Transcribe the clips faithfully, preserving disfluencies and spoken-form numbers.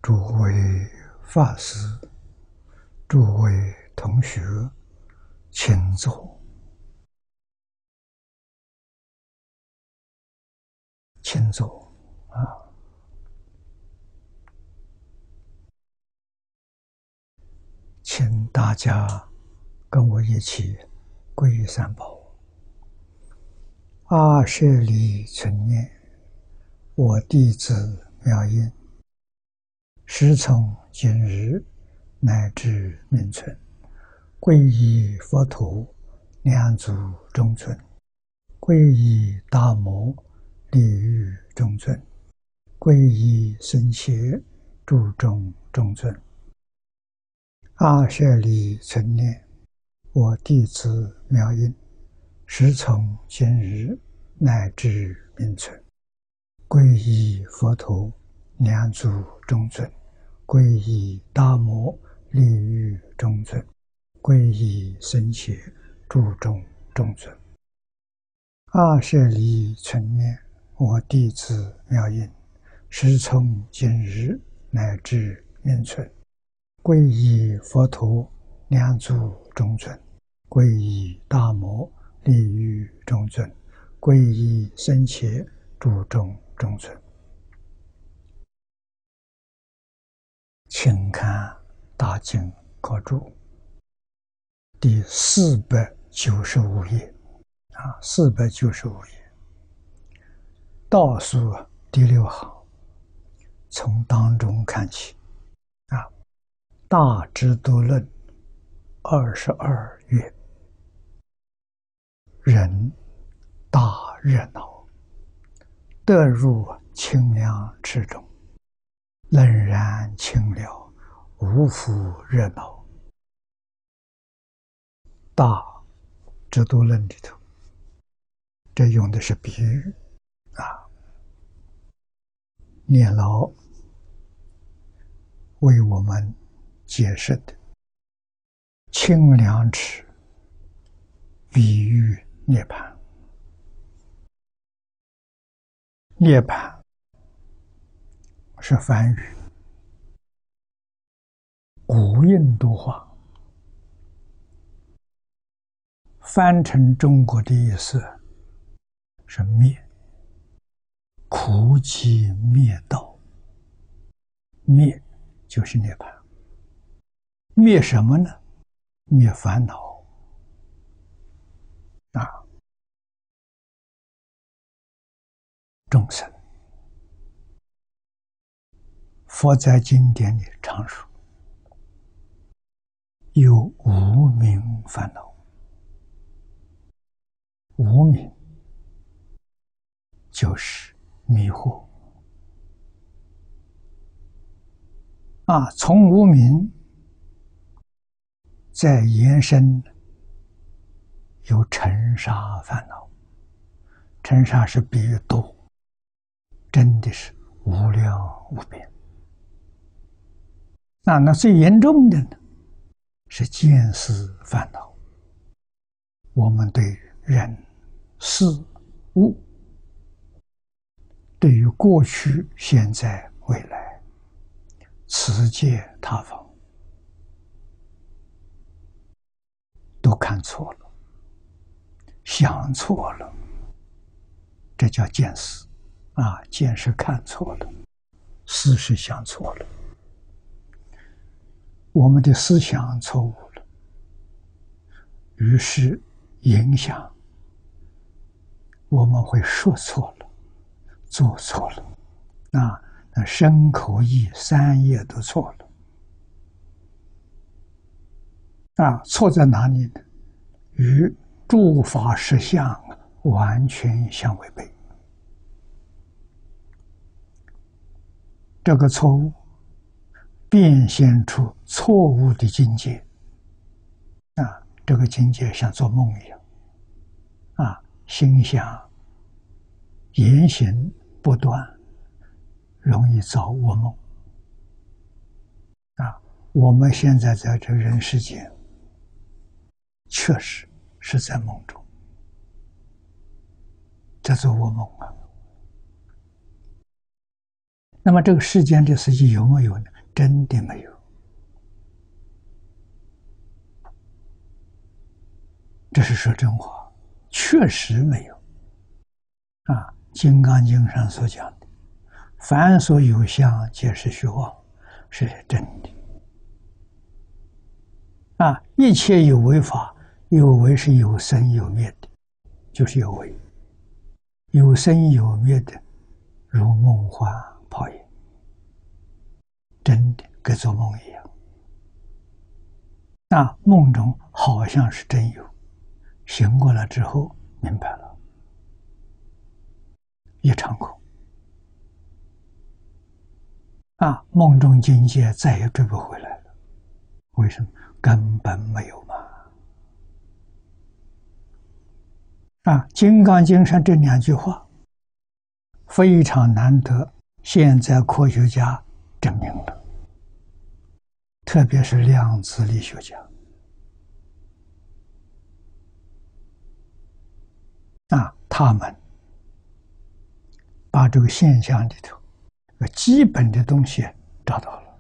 诸位法师、诸位同学，请坐，请坐啊！请大家跟我一起皈依三宝。阿舍利存念，我弟子妙音，时从今日乃至命存，皈依佛陀，两足中尊；皈依大摩，利欲中尊；皈依僧伽，注中中尊。阿舍利存念，我弟子妙音，时从今日乃至命存，皈依佛陀，两足中尊；皈依大摩，利欲中尊；皈依僧伽，注中中尊。阿舍利存念，我弟子妙音，时从今日乃至命存，皈依佛陀，两足中尊；皈依大摩，利欲中尊；皈依僧伽，注中中尊。请看大经科注第四百九十五页啊，四百九十五页倒数第六行，从当中看起啊。大智度论二十二页，人大热闹，得入清凉池中，冷然清了，无复热闹。大智度论里头，这用的是比喻啊。念老为我们解释的清凉池，比喻涅槃。涅槃是梵语，古印度话，翻成中国的意思是灭，苦集灭道。灭就是涅槃。灭什么呢？灭烦恼啊！众生，佛在经典里常说，有无明烦恼。无明就是迷惑啊，从无明再延伸有尘沙烦恼。尘沙是比喻多，真的是无量无边。那那最严重的呢，是见思烦恼。我们对于人、事、物，对于过去、现在、未来，此界他方，都看错了，想错了，这叫见思啊。见是看错了，思是想错了。我们的思想错误了，于是影响我们会说错了，做错了啊，那身口意三业都错了啊。错在哪里呢？与诸法实相完全相违背。这个错误变现出错误的境界啊，这个境界像做梦一样啊，心想言行不断，容易造恶梦啊。我们现在在这人世间，确实是在梦中，在做噩梦啊。那么这个世间的事情有没有呢？ 真的没有。这是说真话，确实没有。啊，《金刚经》上所讲的“凡所有相，皆是虚妄”，是真的。啊，一切有为法，有为是有生有灭的，就是有为。有生有灭的，如梦幻泡影，真的跟做梦一样。那梦中好像是真有，醒过来之后明白了，一场空。啊，梦中境界再也追不回来了。为什么？根本没有嘛。啊，《金刚经》上这两句话非常难得，现在科学家证明了，特别是量子力学家。啊，他们把这个现象里头个基本的东西找到了。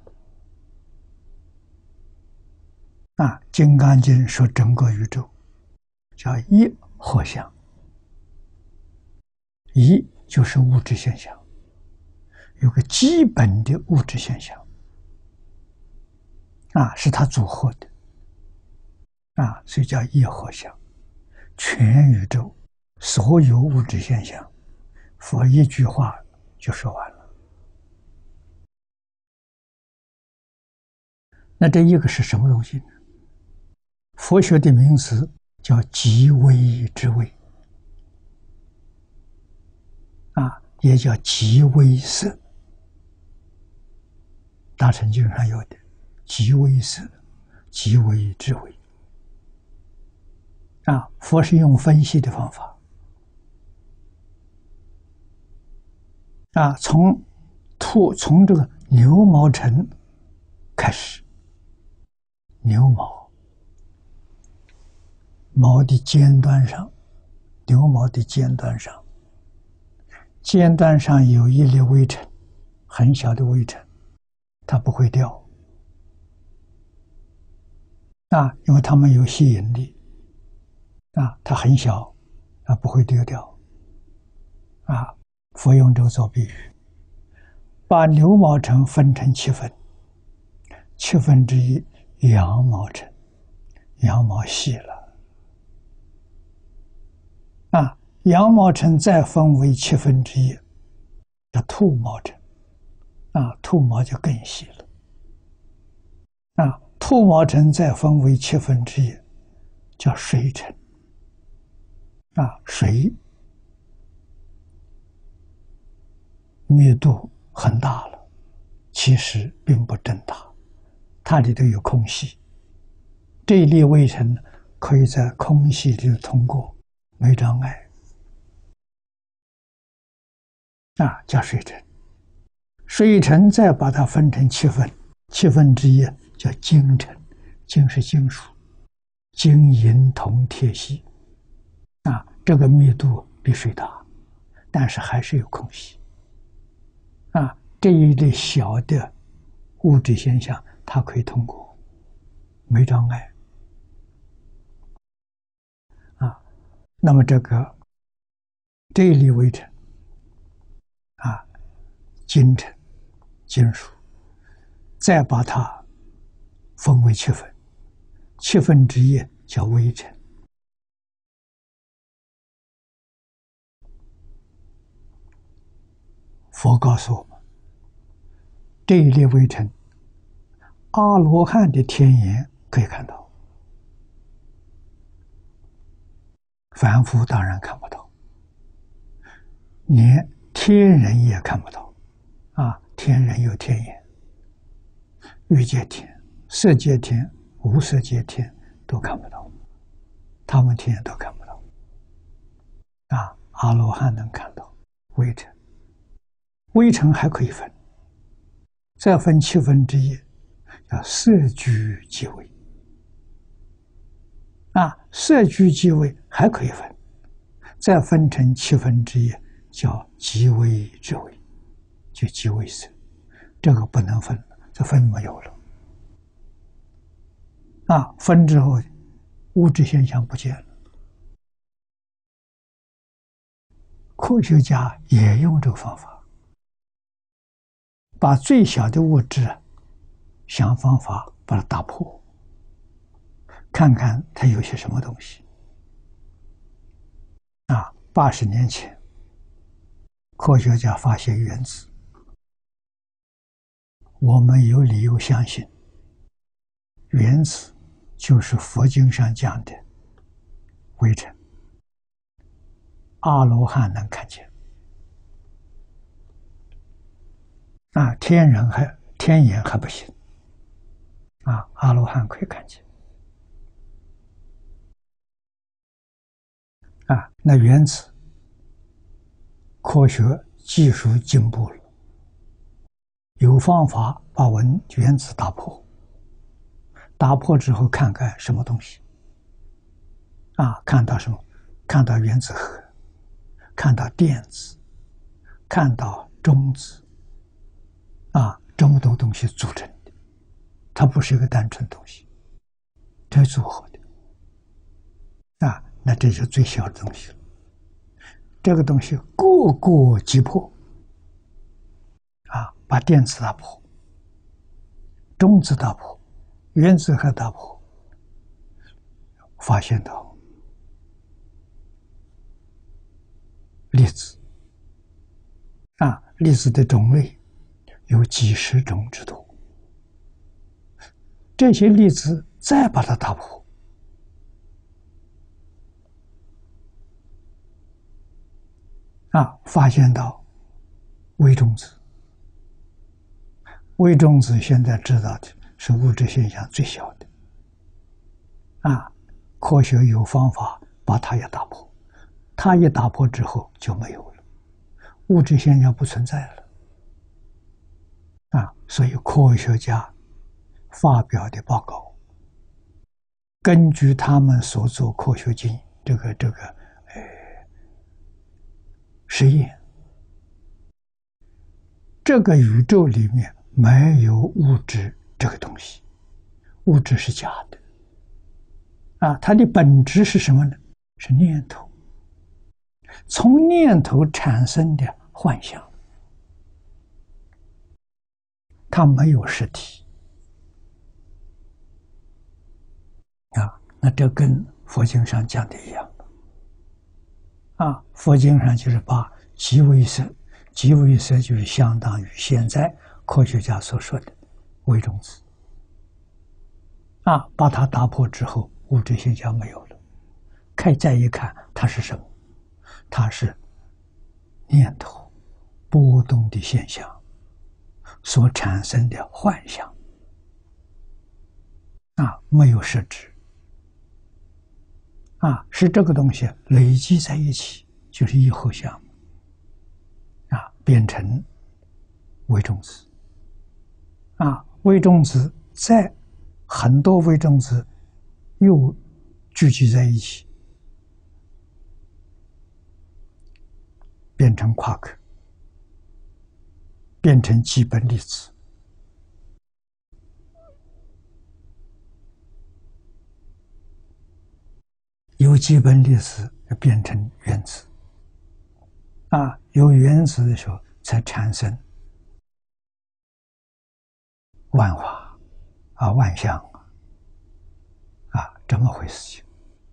啊，《金刚经》说整个宇宙叫一合相，一就是物质现象，有个基本的物质现象，啊，是它组合的，啊，所以叫一合相。全宇宙所有物质现象，佛一句话就说完了。那这一个是什么东西呢？佛学的名词叫极微之微，啊，也叫极微色。大乘经上有的极微色、极微之微。啊，佛是用分析的方法，啊，从兔从这个牛毛尘开始，牛毛毛的尖端上，牛毛的尖端上，尖端上有一粒微尘，很小的微尘，它不会掉，啊，因为它们有吸引力，啊，它很小，啊，不会丢掉，啊，佛用这个做比喻，把牛毛尘分成七分，七分之一羊毛尘，羊毛细了。啊，羊毛尘再分为七分之一，叫兔毛尘，啊，兔毛就更细了。啊，兔毛尘再分为七分之一，叫水尘。啊，水密度很大了，其实并不真大，它里头有空隙，这一粒微尘可以在空隙里通过。没障碍，啊，叫水尘。水尘再把它分成七分，七分之一叫金尘，金是金属，金银铜铁锡，啊，这个密度比水大，但是还是有空隙，啊，这一类小的物质现象它可以通过，没障碍。那么这个这一粒微尘，啊，金尘、金属，再把它分为七分，七分之一叫微尘。佛告诉我们，这一粒微尘，阿罗汉的天眼可以看到。凡夫当然看不到，连天人也看不到，啊，天人有天眼，欲界天、色界天、无色界天都看不到，他们天眼都看不到，啊，阿罗汉能看到微尘，微尘还可以分，再分七分之一，叫色居即微。啊，色居即微还可以分，再分成七分之一，叫极微之微，就极微色，这个不能分了， 这风没有了。啊，风之后，物质现象不见了。科学家也用这个方法，把最小的物质想方法把它打破，看看它有些什么东西。啊，八十年前，科学家发现原子，我们有理由相信，原子就是佛经上讲的微尘。阿罗汉能看见，啊，天人还天眼还不行，啊，阿罗汉可以看见。啊，那原子科学技术进步了，有方法把文原子打破，打破之后看看什么东西，啊，看到什么？看到原子核，看到电子，看到中子，啊，这么多东西组成的，它不是一个单纯东西，这组合的，啊，那这是最小的东西了。这个东西个个击破，啊，把电子打破，中子打破，原子核打破，发现到粒子，啊，粒子的种类有几十种之多。这些粒子再把它打破，啊，发现到微中子。微中子现在知道的是物质现象最小的，啊，科学有方法把它也打破，它一打破之后就没有了，物质现象不存在了，啊，所以科学家发表的报告，根据他们所做科学经这个这个呃实验，这个宇宙里面没有物质这个东西，物质是假的，啊，它的本质是什么呢？是念头，从念头产生的幻象，它没有实体，啊，那这跟佛经上讲的一样，啊，佛经上就是把极微色，极微色就是相当于现在科学家所说的微中子，啊，把它打破之后，物质现象没有了，看再一看，它是什么？它是念头波动的现象所产生的幻象，啊，没有实质，啊，是这个东西累积在一起，就是以后相，啊，变成微中子，啊，微中子在很多微中子又聚集在一起，变成夸克，变成基本粒子，由基本粒子变成原子，啊，有原子的时候才产生万化啊，万象啊，这么回事情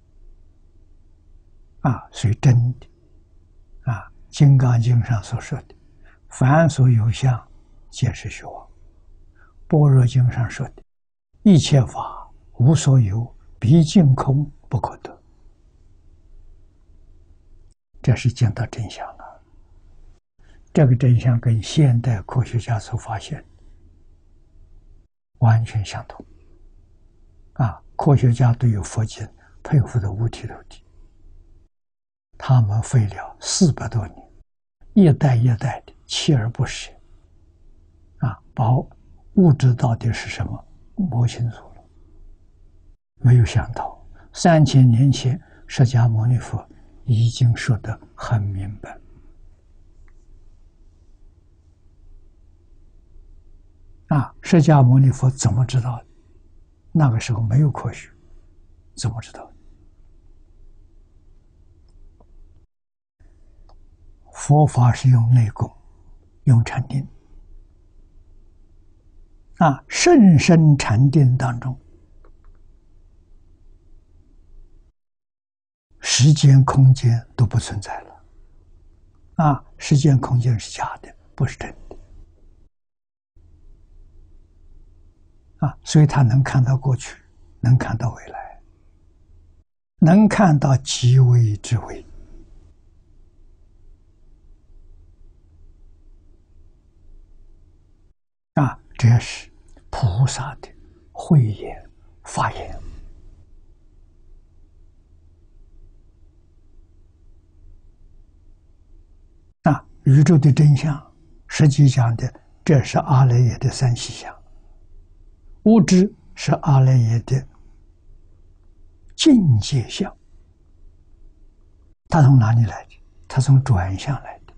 啊，所以真的啊，《金刚经》上所说的“凡所有相，皆是虚妄”，《般若经》上说的“一切法无所有，毕竟空，不可得”，这是见到真相了。这个真相跟现代科学家所发现完全相同啊！科学家对于佛经佩服的五体投地，他们费了四百多年，一代一代的锲而不舍啊，把物质到底是什么摸清楚了。没有想到三千年前释迦牟尼佛已经说得很明白啊， 释迦牟尼佛怎么知道的？那个时候没有科学，怎么知道的？佛法是用内功，用禅定。啊，甚深禅定当中，时间、空间都不存在了。啊，时间、空间是假的，不是真的。啊，所以他能看到过去，能看到未来，能看到极微之微。啊，这是菩萨的慧眼法眼。啊，宇宙的真相，实际讲的，这是阿赖耶的三细相。物质是阿赖耶的境界相。它从哪里来的？它从转向来的。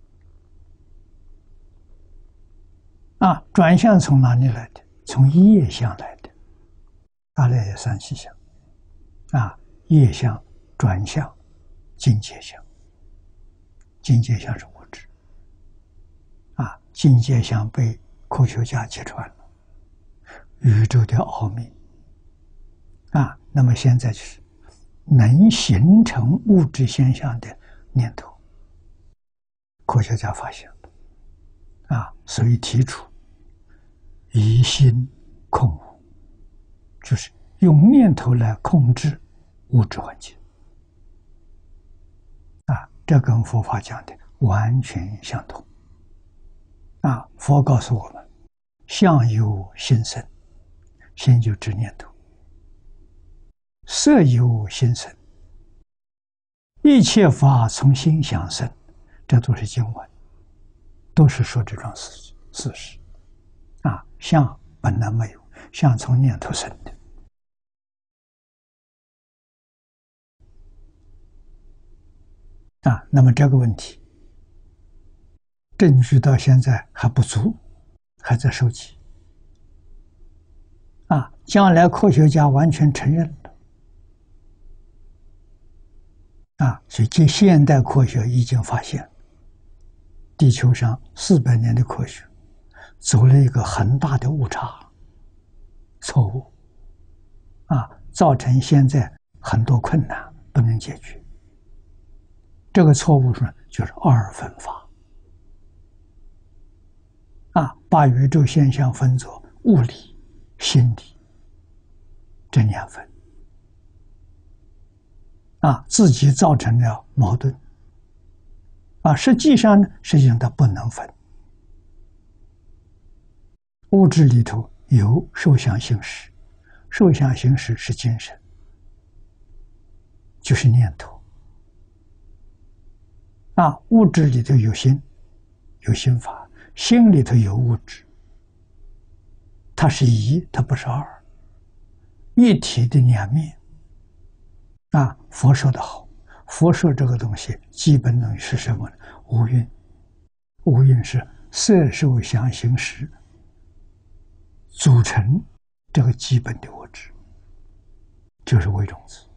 啊，转向从哪里来的？从业相来的。阿赖耶三细相。啊，业相、转向、境界相。境界相是物质。啊，境界相被科学家揭穿了。宇宙的奥秘。啊，那么现在就是能形成物质现象的念头，科学家发现了。啊，所以提出以心控物，就是用念头来控制物质环境。啊，这跟佛法讲的完全相同。啊，佛告诉我们，相由心生，心就指念头；色由心生，一切法从心想生。这都是经文，都是说这桩事事实。啊，相本来没有，相从念头生的。啊，那么这个问题，证据到现在还不足，还在收集。啊，将来科学家完全承认了。啊，所以这现代科学已经发现，地球上四百年的科学走了一个很大的误差、错误。啊，造成现在很多困难不能解决。这个错误是就是二分法。啊，把宇宙现象分作物理、心理这两分。啊，自己造成了矛盾。啊，实际上呢，实际上它不能分。物质里头有受想行识，受想行识是精神，就是念头。啊，物质里头有心，有心法，心里头有物质，它是一，它不是二，一体的两面。啊，佛说的好，佛说这个东西基本东西是什么呢？无蕴。无蕴是色受想行识组成这个基本的物质，就是微种子。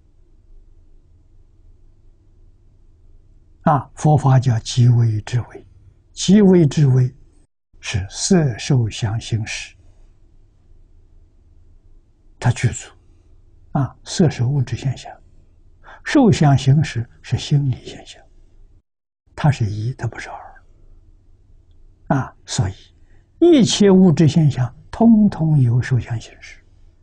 啊，佛法叫极微之微，极微之微是色受想行识，它具足。啊，色是物质现象，受想行识是心理现象，它是一，它不是二。啊，所以一切物质现象通通有受想行识。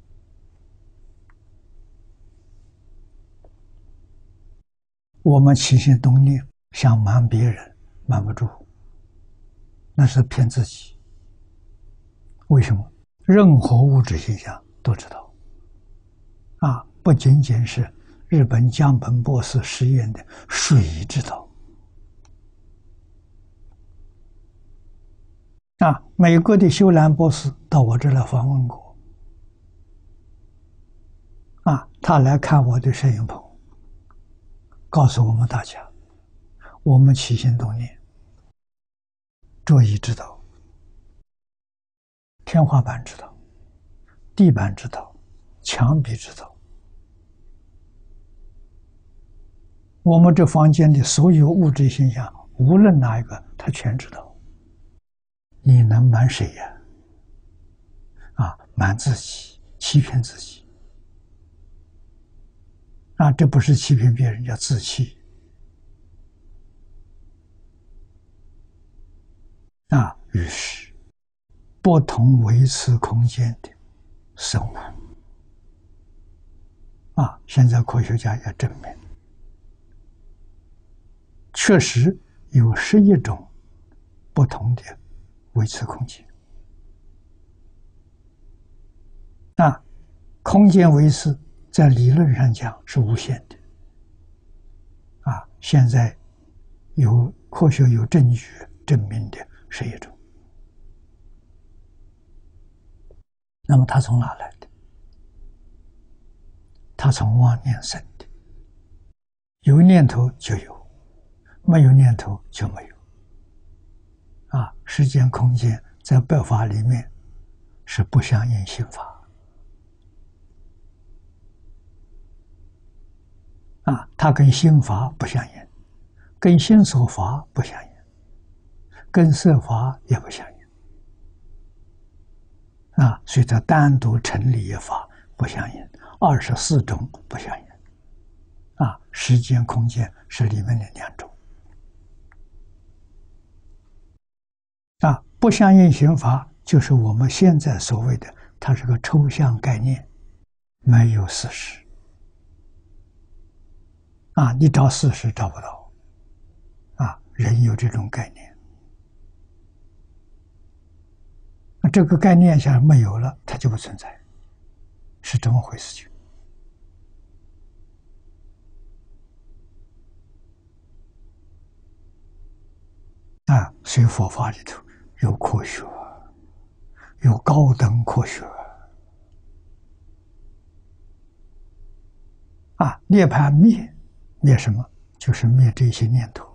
我们起心动念想瞒别人，瞒不住，那是骗自己。为什么？任何物质现象都知道。啊，不仅仅是日本江本博士实验的水知道。啊，美国的修兰博士到我这来访问过。啊，他来看我的摄影棚，告诉我们大家，我们起心动念，着意知道， 天花板知道，地板知道，墙壁知道。我们这房间的所有物质现象，无论哪一个，他全知道。你能瞒谁呀？啊，瞒自己，欺骗自己。啊，这不是欺骗别人，叫自欺。啊，于是不同维次空间的生物，啊，现在科学家也证明，确实有十一种不同的维次空间。啊，空间维次在理论上讲是无限的。啊，现在有科学有证据证明的十一种。那么它从哪来的？它从妄念生的。有念头就有，没有念头就没有。啊，时间空间在百法里面是不相应心法。啊，它跟心法不相应，跟心所法不相应，跟色法也不相应。啊，所以它单独成立一法不相应，二十四种不相应。啊，时间空间是里面的两种。啊，不相应刑法就是我们现在所谓的，它是个抽象概念，没有事实。啊，你找事实找不到。啊，人有这种概念。那这个概念下没有了，它就不存在，是这么回事情。啊，所以佛法里头有科学，有高等科学。啊，涅槃灭，灭什么？就是灭这些念头。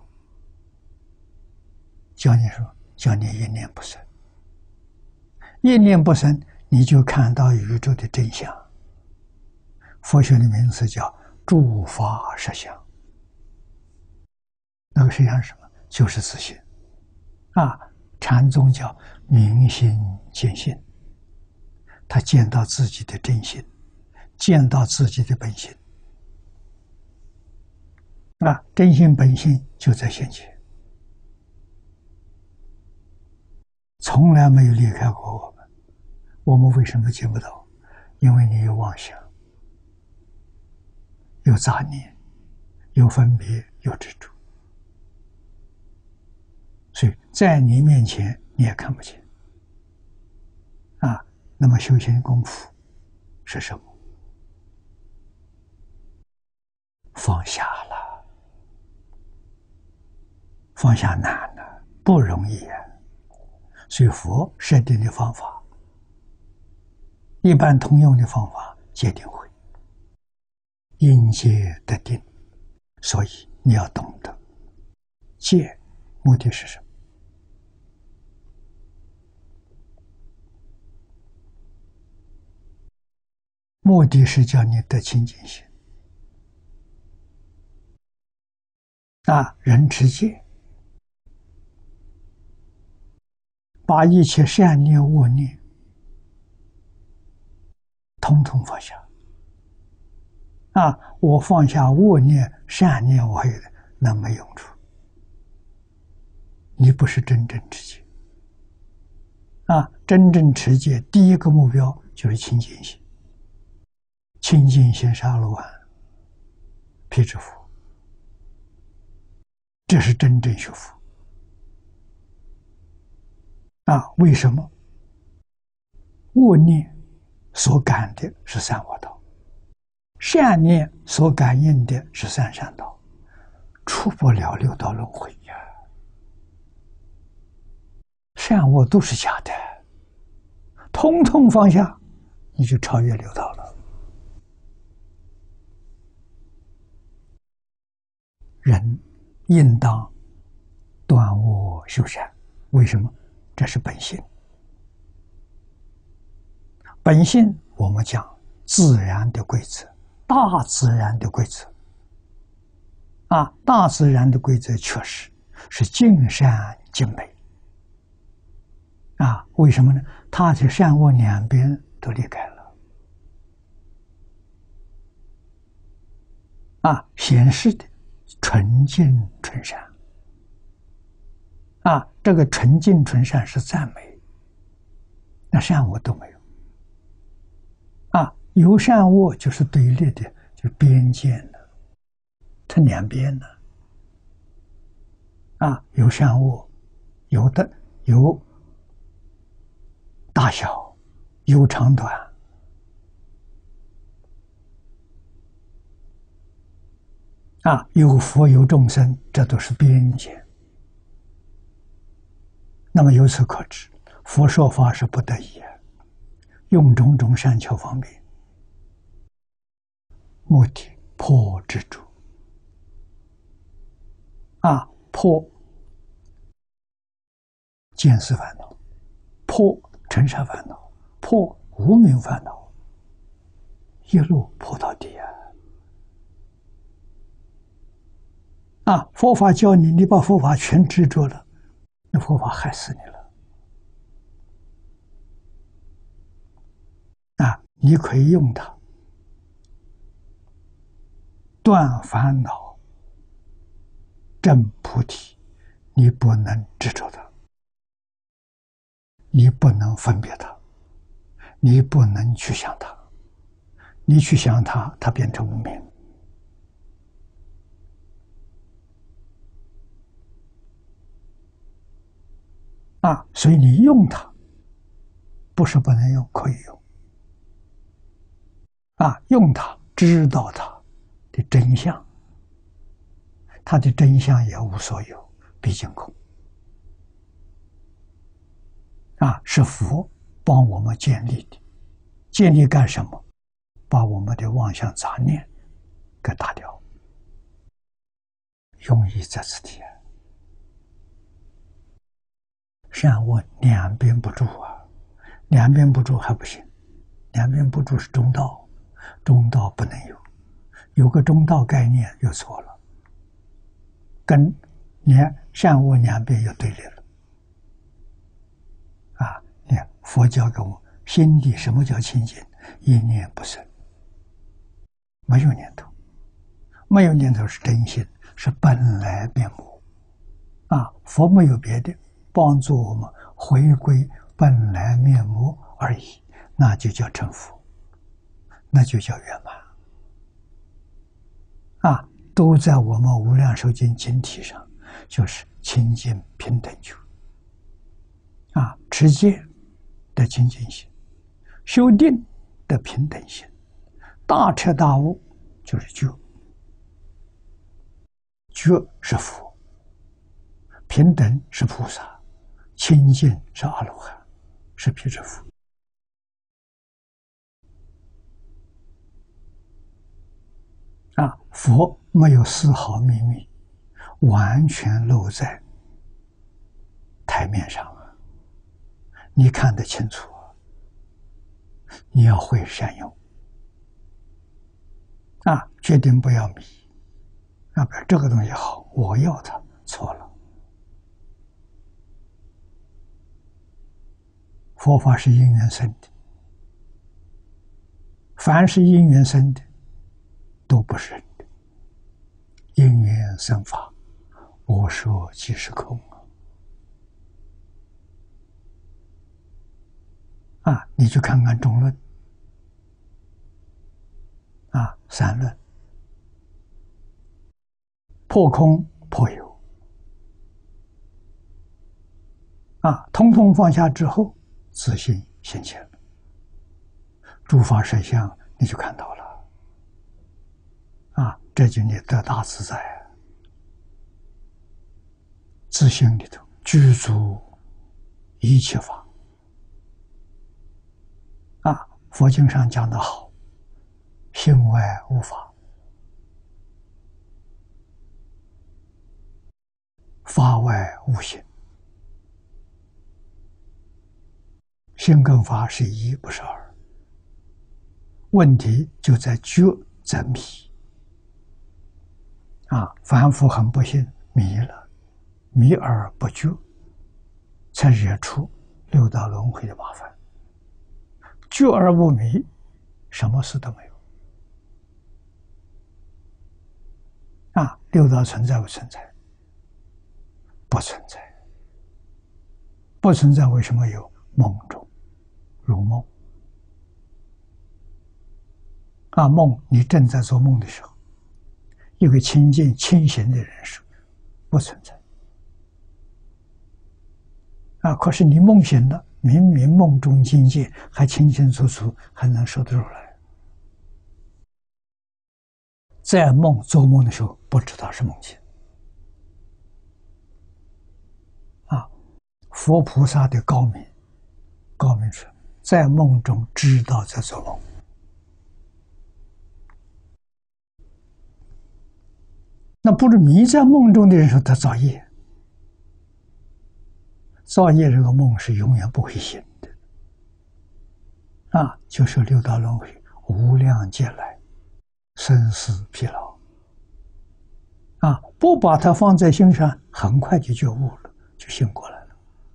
教你说，教你一念不生，一念不生，你就看到宇宙的真相。佛学的名词叫诸法实相。那个实相是什么？就是自信。啊，禅宗叫明心见性，他见到自己的真心，见到自己的本性。啊，真心本性就在现前，从来没有离开过我们。我们为什么见不到？因为你有妄想，有杂念，有分别，有执着，所以在你面前你也看不见。啊，那么修行功夫是什么？放下了。放下难了，不容易啊。所以佛设定的方法，一般通用的方法，戒定慧，因戒得定。所以你要懂得戒目的是什么？目的是叫你得清净心。啊，人持戒，把一切善念恶念统统放下。啊，我放下恶念，善念我有的，那没用处。你不是真正持戒。啊，真正持戒第一个目标就是清净心。清净心是阿罗汉、辟支佛，这是真正学佛。啊，为什么？恶念所感的是三恶道，善念所感应的是三善道，出不了六道轮回呀。善恶都是假的，统统放下，你就超越六道了。人应当断恶修善，为什么？这是本性。 本性我们讲自然的规则，大自然的规则。啊，大自然的规则确实是尽善尽美。啊，为什么呢？它的善恶两边都离开了。啊，显示的纯净纯善。啊，这个纯净纯善是赞美，那善恶都没有。啊，有善恶就是对立的，就是边界了，它两边了。啊，有善恶，有的有大小，有长短。啊，有佛有众生，这都是边界。那么由此可知，佛说法是不得已，用种种善巧方便，目的破执着。啊，破见思烦恼，破尘沙烦恼，破无明烦恼，一路破到底啊！啊，佛法教你，你把佛法全执着了，那佛法害死你了。啊，你可以用它断烦恼、证菩提，你不能执着它，你不能分别它，你不能去想它，你去想它，它变成无明。啊，所以你用它，不是不能用，可以用。啊，用它知道它的真相，它的真相也无所有，毕竟空。啊，是佛帮我们建立的，建立干什么？把我们的妄想杂念给打掉。用意在此地。善恶两边不住啊，两边不住还不行，两边不住是中道，中道不能有，有个中道概念又错了，跟你看善恶两边又对立了。啊，你看佛教给我心地什么叫清净？一念不生，没有念头，没有念头是真心，是本来面目。啊，佛没有别的，帮助我们回归本来面目而已，那就叫成佛，那就叫圆满。啊，都在我们无量寿经经体上，就是清净平等觉。啊，持戒的清净心，修定的平等心，大彻大悟就是觉，觉是佛，平等是菩萨，清净是阿罗汉，是辟支佛。啊，佛没有丝毫秘密，完全露在台面上啊，你看得清楚啊，你要会善用啊，决定不要迷啊，不，这个东西好，我要它，错了。佛法是因缘生的，凡是因缘生的都不是人的，因缘生法，我说即是空啊！你去看看中论啊，三论，破空破有啊，通通放下之后，自信现前，诸法实相你就看到了啊，这就你得大自在，自性里头具足一切法啊。佛经上讲得好，性外无法，法外无性，性跟法是一，不是二问题就在觉在迷啊！凡夫很不幸迷了，迷而不觉，才惹出六道轮回的麻烦。觉而不迷，什么事都没有啊！六道存在不存在？不存在。不存在，为什么有？梦中如梦啊！梦，你正在做梦的时候，一个清净清醒的人说不存在啊！可是你梦醒了，明明梦中境界还清清楚楚，还能说得出来。在梦做梦的时候，不知道是梦境啊！佛菩萨的高明，高明是在梦中知道在做梦。那不是迷在梦中的人说他造业，造业这个梦是永远不会醒的啊！就是六道轮回，无量劫来生死疲劳啊！不把它放在心上，很快就觉悟了，就醒过来了，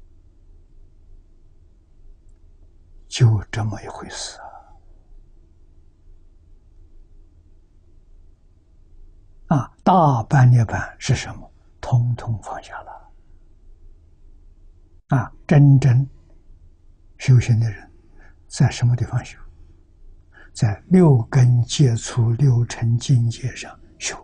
就这么一回事啊！啊，大般涅槃是什么？通通放下了啊！真正修行的人在什么地方修？在六根接触六尘境界上修。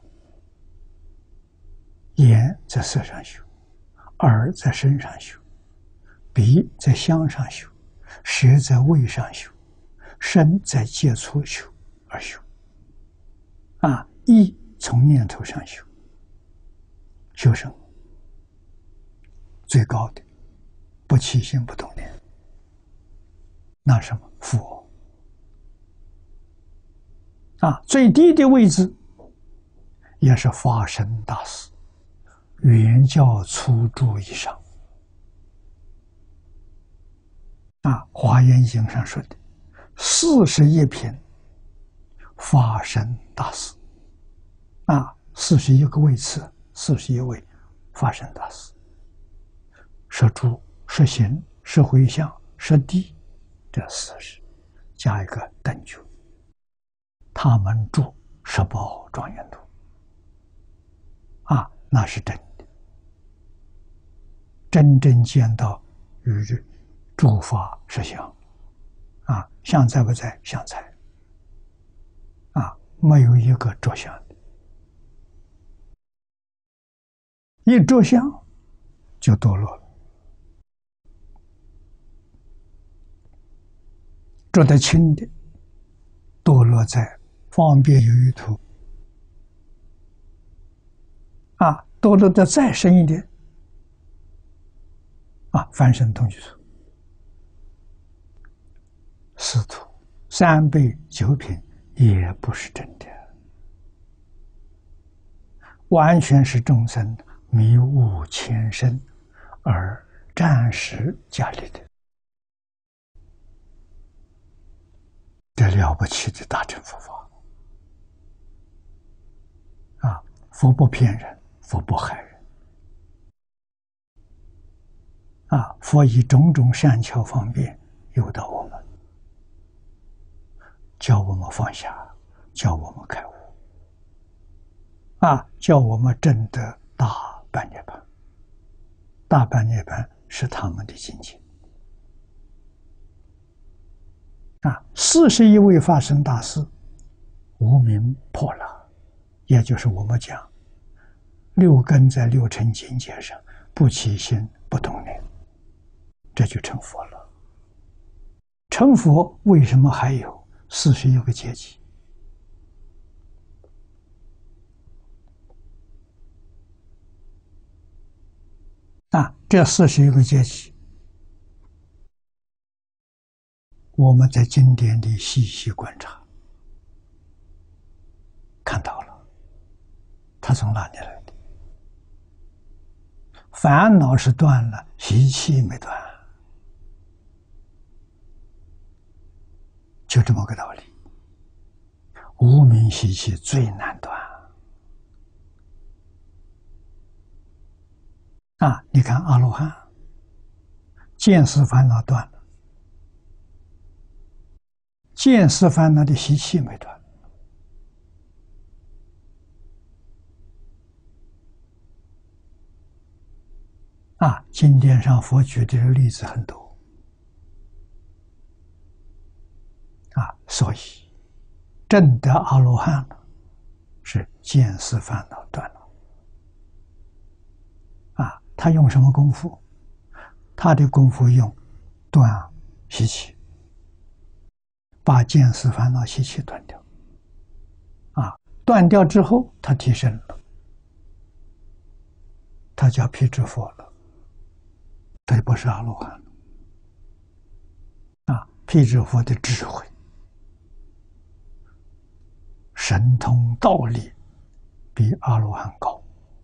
眼在色上修，耳在身上修，鼻在香上修，舌在味上修，身在接触修而修啊！意从念头上修，修什么？最高的不起心不动念，那什么佛啊？最低的位置也是法身大士，原教初住以上啊，《华严经》上说的四十一品法身大士啊，四十一个位次，四十一位法身大士，摄住、摄行、摄回向、摄地，这四十加一个等觉，他们住十宝庄严土啊，那是真的，真正见到与诸法实相啊，相在不在？相在啊，没有一个着相的，一着相就堕落了，着得轻的堕落在方便有余土啊，堕落得再深一点啊，翻身同居处、四土、三辈九品也不是真的，完全是众生迷悟前身而暂时假立的，这了不起的大乘佛法啊！佛不骗人，佛不害人啊！佛以种种善巧方便诱导我们，教我们放下，教我们开悟啊！叫我们证得大般涅槃。大般涅槃是他们的境界啊！四十一位法身大士无明破了，也就是我们讲六根在六尘境界上不起心不动念，这就成佛了。成佛为什么还有四十一个阶级？啊，这四十一个阶级，我们在经典里细细观察，看到了，它从哪里来的？烦恼是断了，习气没断，就这么个道理无明习气最难断啊！你看阿罗汉，见思烦恼断了，见思烦恼的习气没断。啊，经典上佛举的例子很多啊，所以证得阿罗汉了，是见思烦恼断了。啊，他用什么功夫？他的功夫用断习气，把见思烦恼习气断掉。啊，断掉之后，他提升了，他叫辟支佛了，他不是阿罗汉了。啊，辟支佛的智慧、神通道力比阿罗汉高。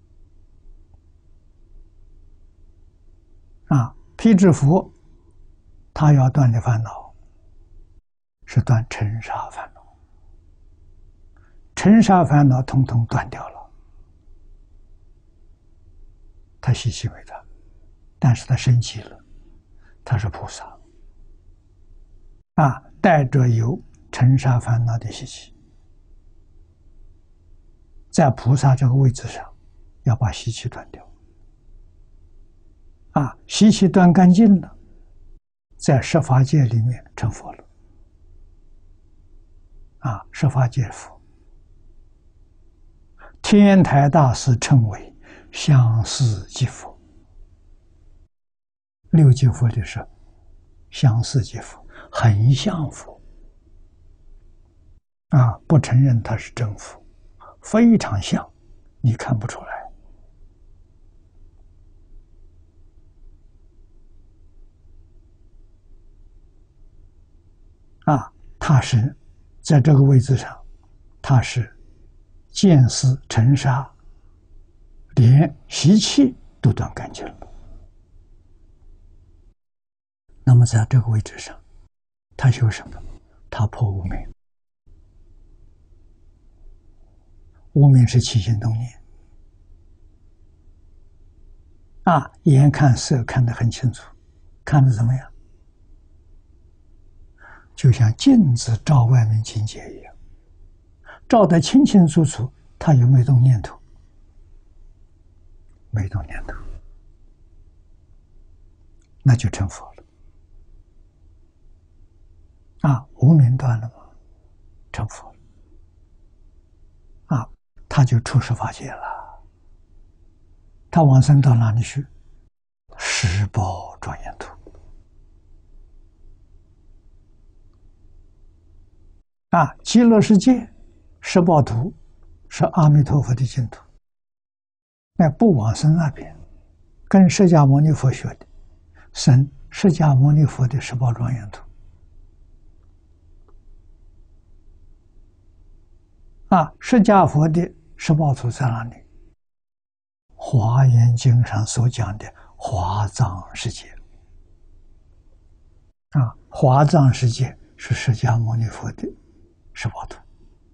啊，辟支佛他要断的烦恼是断尘沙烦恼，尘沙烦恼统统断掉了，他习气没断，但是他生气了，他是菩萨啊，带着有尘沙烦恼的习气，在菩萨这个位置上要把习气断掉啊，习气断干净了，在十法界里面成佛了啊，十法界佛，天台大师称为相似即佛，六即佛就是相似即佛，很像佛啊，不承认他是真佛，非常像，你看不出来啊，他是在这个位置上，他是见思尘沙，连习气都断干净了。那么在这个位置上，他修什么？他破无明。无明是起心动念啊，眼看色看得很清楚，看得怎么样？就像镜子照外面境界一样，照得清清楚楚，他有没有动念头？没动念头，那就成佛了。啊，无明断了吗？成佛了。啊，他就出十法界了。他往生到哪里去？十宝庄严土。啊，极乐世界十宝图是阿弥陀佛的净土，那不往生那边，跟释迦牟尼佛学的，生释迦牟尼佛的十宝庄严土。啊，释迦佛的十宝图在哪里？华严经上所讲的华藏世界。啊，华藏世界是释迦牟尼佛的十宝图。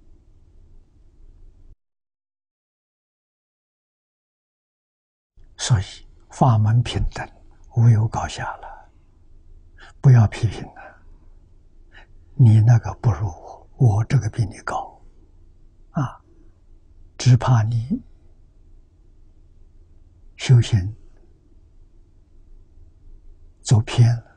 所以法门平等，无有高下了，不要批评了。你那个不如我，我这个比你高，啊，只怕你修行走偏了，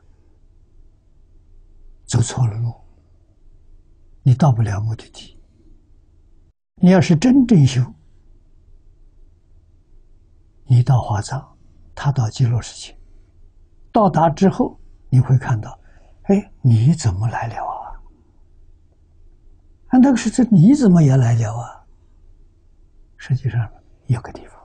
走错了路，你到不了目的地。你要是真正修，你到华藏，他到极乐世界，到达之后你会看到，哎，你怎么来了啊？啊，那个是这你怎么也来了啊？实际上有个地方，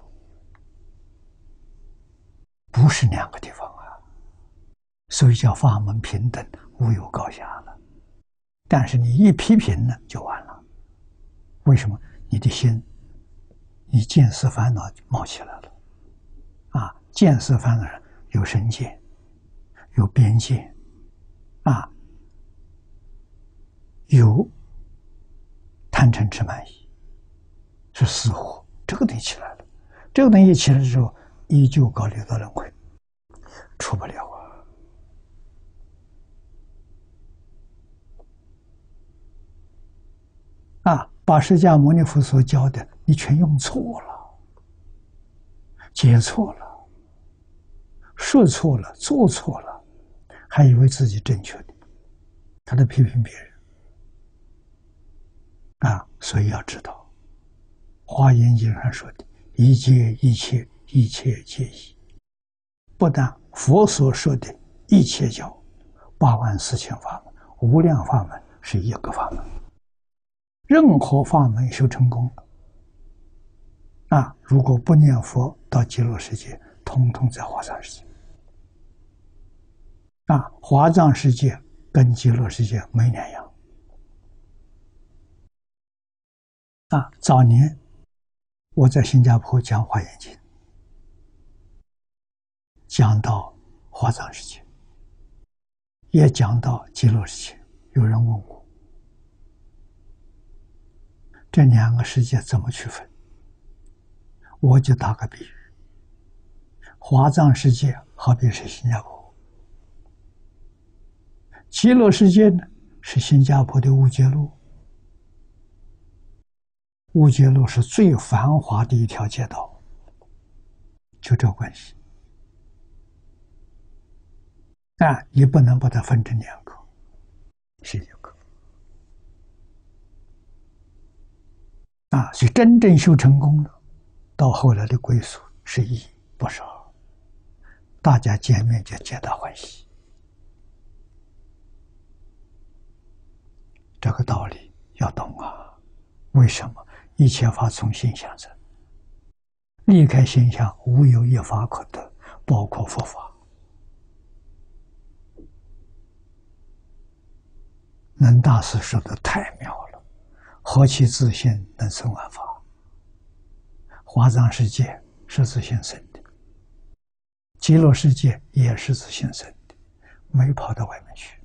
不是两个地方啊，所以叫法门平等，无有高下了。但是你一批评呢，就完了。为什么？你的心，你见思烦恼冒起来了。啊，见思烦恼有身见，有边界，啊，有贪贪嗔痴慢疑，是死火，这个东西起来了。这个东西起来之后，依旧搞六道轮回，出不了啊！啊，把释迦牟尼佛所教的，你全用错了，解错了，说错了，做错了，还以为自己正确的，他在批评别人啊！所以要知道，《华严经》上说的“一切一切一切皆一”，不但佛所说的一切教八万四千法门、无量法门是一个法门，任何法门修成功了啊！如果不念佛到极乐世界，通通在华藏世界啊！华藏世界跟极乐世界没两样啊！早年我在新加坡讲华严经，讲到华藏世界，也讲到极乐世界。有人问我，这两个世界怎么区分？我就打个比喻，华藏世界好比是新加坡，极乐世界呢是新加坡的乌节路。乌节路是最繁华的一条街道，就这关系。但你不能把它分成两个，是一个。啊，所以真正修成功了，到后来的归宿是一不是二，大家见面就皆大欢喜。这个道理要懂啊！为什么？一切法从心想生，离开心想，无有一法可得，包括佛法。能大师说的太妙了，何其自信能生万法。华藏世界是自性生的，极乐世界也是自性生的，没跑到外面去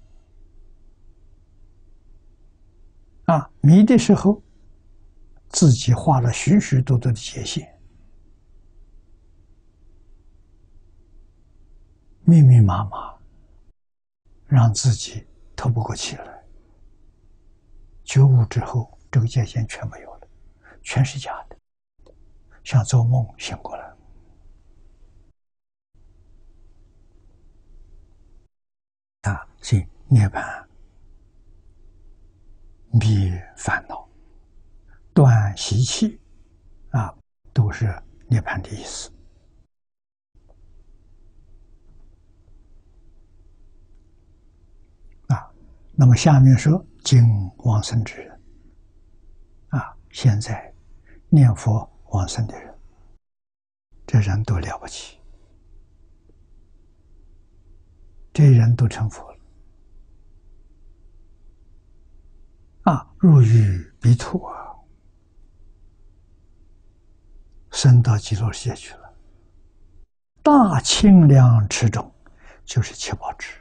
啊！迷的时候自己画了许许多多的界限，密密麻麻，让自己透不过气来。觉悟之后，这个界限全没有了，全是假的，像做梦醒过来。啊，所以涅槃灭烦恼，断习气，啊，都是涅槃的意思。啊，那么下面说经往生之人，啊，现在念佛往生的人，这人都了不起，这人都成佛了，啊，入于彼土啊，升到极乐世界去了。大清凉池中，就是七宝池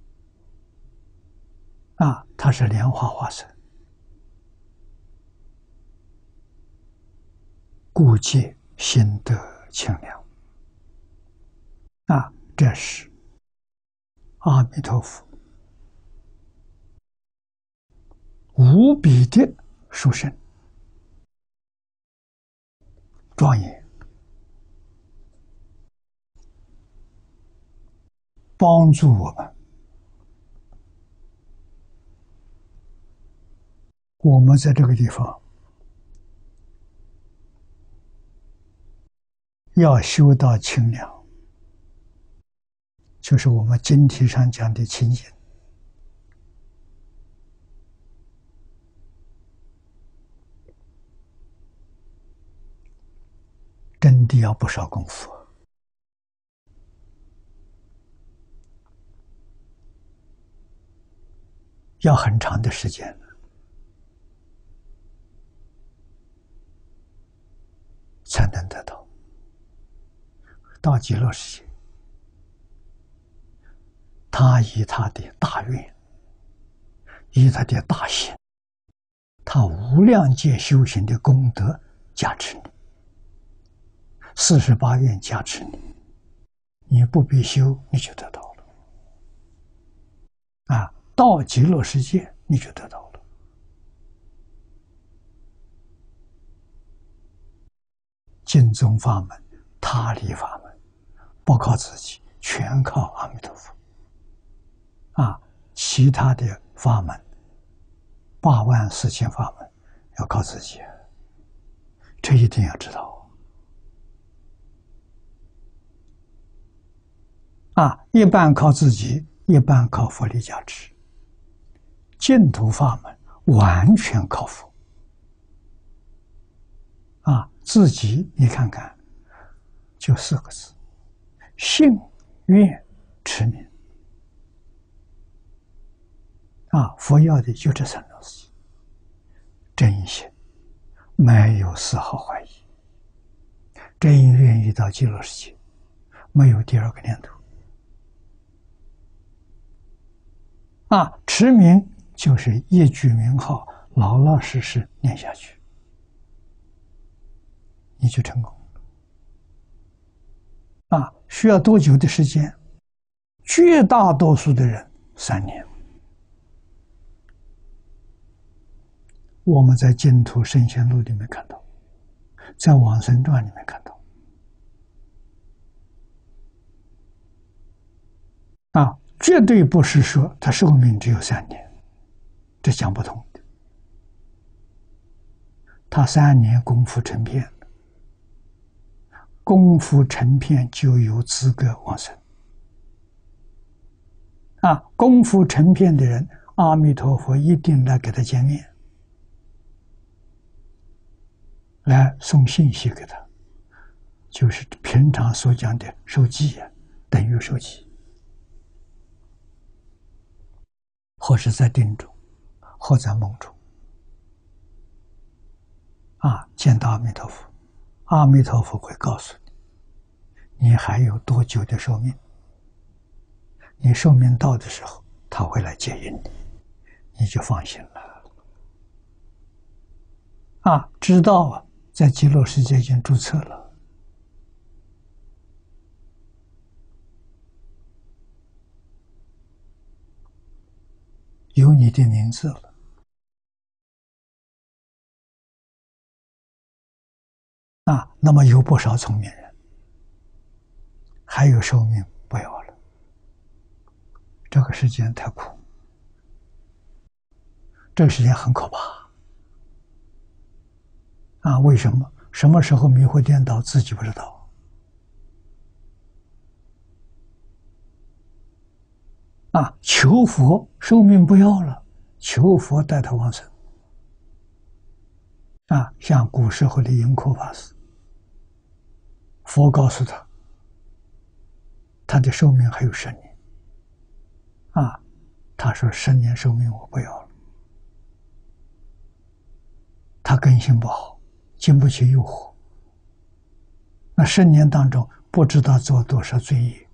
啊，它是莲花化身，故界心得清凉啊，这是阿弥陀佛无比的殊胜庄严，帮助我们。我们在这个地方要修到清凉，就是我们经题上讲的清净。真的要不少功夫，要很长的时间才能得到。到极乐世界，他以他的大愿，以他的大心， 他无量劫修行的功德加持你，四十八愿加持你，你不必修，你就得到了。啊，到极乐世界你就得到了。净宗法门、他力法门，不靠自己，全靠阿弥陀佛。啊，其他的法门，八万四千法门，要靠自己，这一定要知道。啊，一半靠自己，一半靠佛力加持。净土法门完全靠佛。啊，自己你看看，就四个字：信、愿、持、名。啊，佛要的就这三种事情，真心，没有丝毫怀疑，真愿意到极乐世界，没有第二个念头。啊，持名就是一句名号，老老实实念下去，你就成功了。啊，需要多久的时间？绝大多数的人三年。我们在《净土圣贤录》里面看到，在《往生传》里面看到，啊，绝对不是说他寿命只有三年，这讲不通的。他三年功夫成片，功夫成片就有资格往生。啊，功夫成片的人，阿弥陀佛一定来给他见面。来送信息给他，就是平常所讲的受记啊，等于受记，或是在定中，或在梦中，啊，见到阿弥陀佛，阿弥陀佛会告诉你，你还有多久的寿命？你寿命到的时候，他会来接引你，你就放心了。啊，知道啊。在极乐世界已经注册了，有你的名字了。啊，那么有不少聪明人，还有寿命不要了，这个时间太苦，这个时间很可怕。啊，为什么？什么时候迷惑颠倒，自己不知道。啊，求佛寿命不要了，求佛带他往生。啊，像古时候的盈科法师，佛告诉他，他的寿命还有十年。啊，他说十年寿命我不要了。他根性不好，经不起诱惑，那十年当中不知道做多少罪业，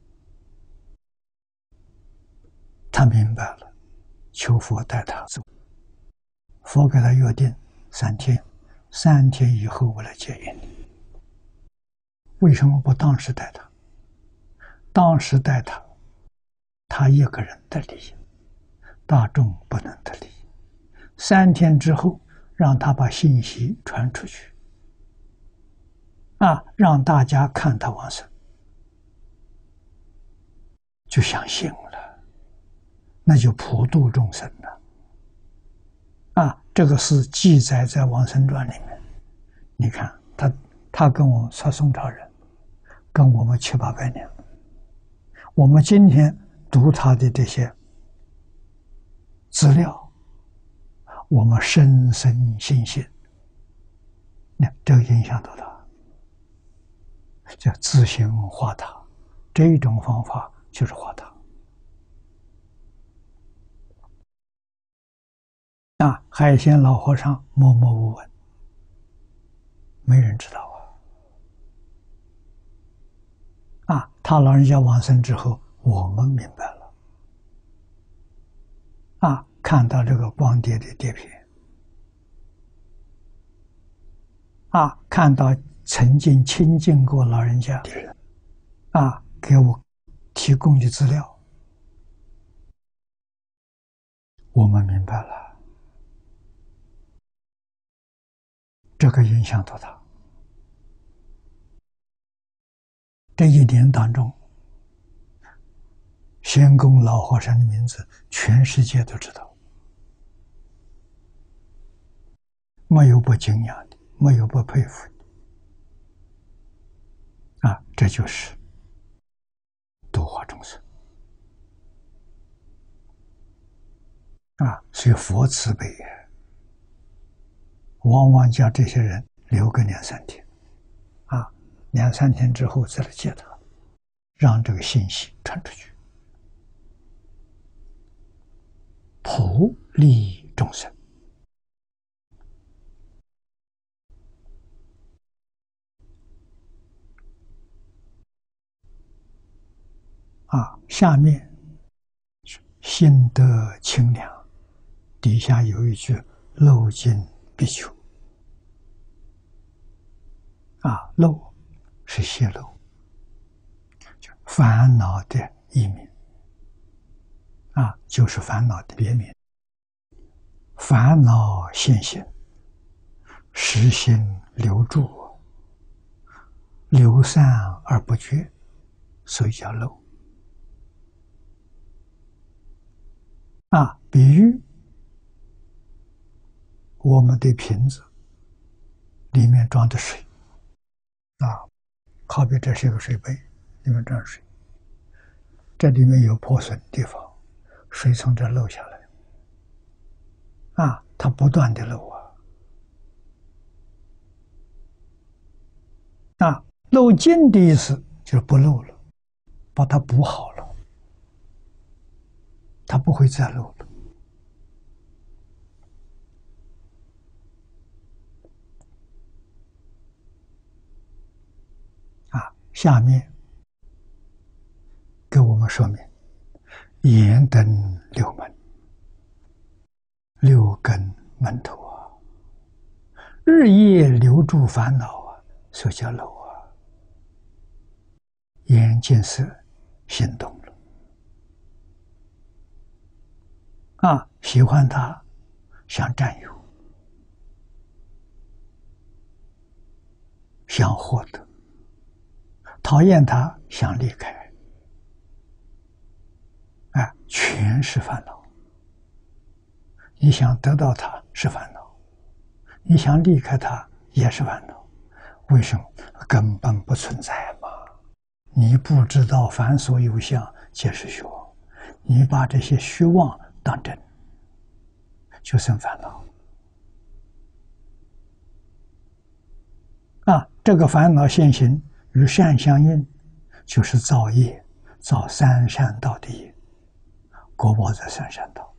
他明白了，求佛带他走。佛给他约定三天，三天以后我来接引你。为什么不当时带他？当时带他，他一个人得利益，大众不能得利益。三天之后，让他把信息传出去，啊，让大家看他往生，就相信了，那就普度众生了。啊，这个是记载在《往生传》里面。你看，他他跟我说宋朝人，跟我们七八百年，我们今天读他的这些资料，我们深深信心，那这个影响多大？叫自行化他，这种方法就是化他。啊，海鲜老和尚默默无闻，没人知道啊。啊，他老人家往生之后，我们明白了。啊，看到这个光碟的碟片， 啊，看到曾经亲近过老人家的人，啊，给我提供的资料，我们明白了，这个影响多大？这一年当中，仙公老和尚的名字，全世界都知道，没有不敬仰的，没有不佩服的，啊，这就是度化众生啊！所以佛慈悲也，往往将这些人留个两三天，啊，两三天之后再来接他，让这个信息传出去，普利众生。啊，下面心得清凉，底下有一句漏尽必求。啊，漏是泄露，就烦恼的一面，啊，就是烦恼的别名。烦恼现行，实心留住，流散而不绝，所以叫漏。啊，比喻我们的瓶子里面装的水，啊，好比这是一个水杯，里面装水，这里面有破损的地方，水从这漏下来，啊，它不断的漏啊，啊，漏尽的意思就是不漏了，把它补好了，它不会再漏了。啊，下面给我们说明眼等六门，六根门头啊，日夜留住烦恼啊，所以叫漏啊。眼见色，心动了，啊，喜欢他，想占有，想获得，讨厌他，想离开，哎，全是烦恼。你想得到他是烦恼，你想离开他也是烦恼。为什么？根本不存在嘛！你不知道凡所有相，皆是虚妄，你把这些虚妄当真，就生烦恼。啊，这个烦恼现行与善相应，就是造业，造三善道的业，果报在三善道。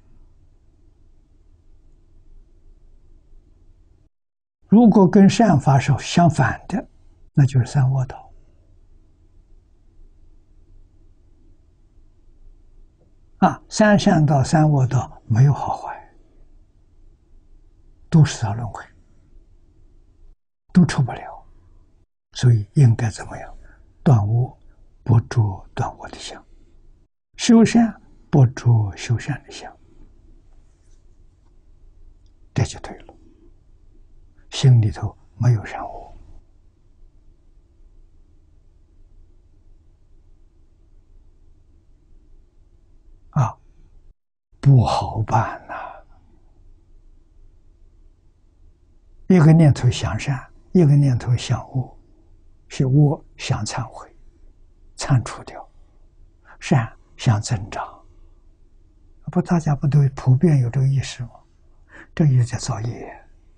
如果跟善法是相反的，那就是三恶道。啊，三善道、三恶道没有好坏，都是在轮回，都出不了。所以应该怎么样？断恶，不着断恶的相；修善，不着修善的相。这就对了。心里头没有善恶。啊，不好办呐、啊！一个念头向善，一个念头向恶，是恶想忏悔、铲除掉，善想增长。不，大家不都普遍有这个意识吗？这也叫造业。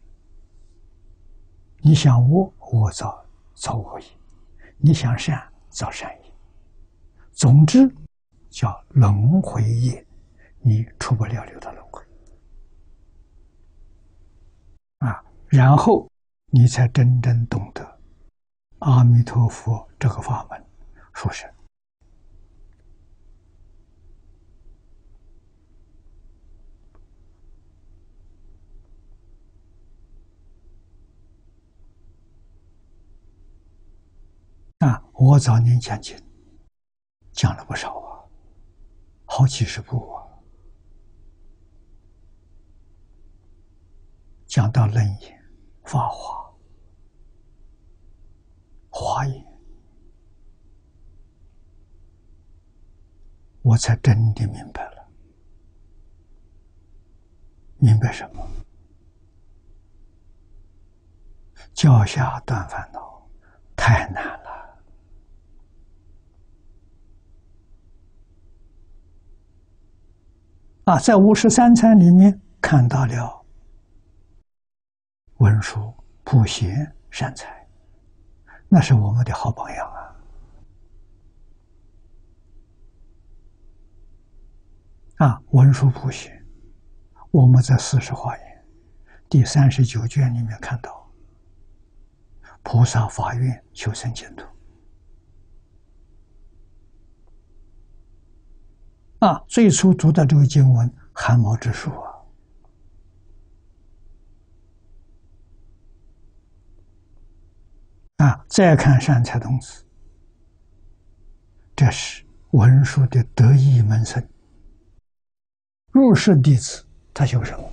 你想恶，恶造造恶业；你想善，造善业。总之，叫轮回业，你出不了六道轮回啊！然后你才真正懂得阿弥陀佛这个法门殊胜。 我早年讲经讲了不少啊，好几十部啊，讲到楞严、法华、华严，我才真的明白了。明白什么？教下断烦恼太难了啊！在五十三参里面看到了文殊、普贤、善财，那是我们的好榜样啊！啊，文殊、普贤，我们在四十华严第三十九卷里面看到。菩萨发愿求生净土啊！最初读的这个经文汗毛直竖啊！啊，再看善财童子，这是文殊的得意门生，入室弟子，他修什么？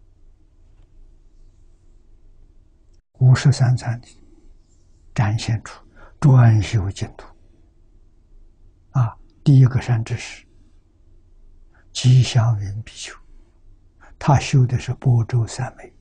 五十三参里展现出专修净土啊！第一个善知识吉祥云比丘，他修的是般舟三昧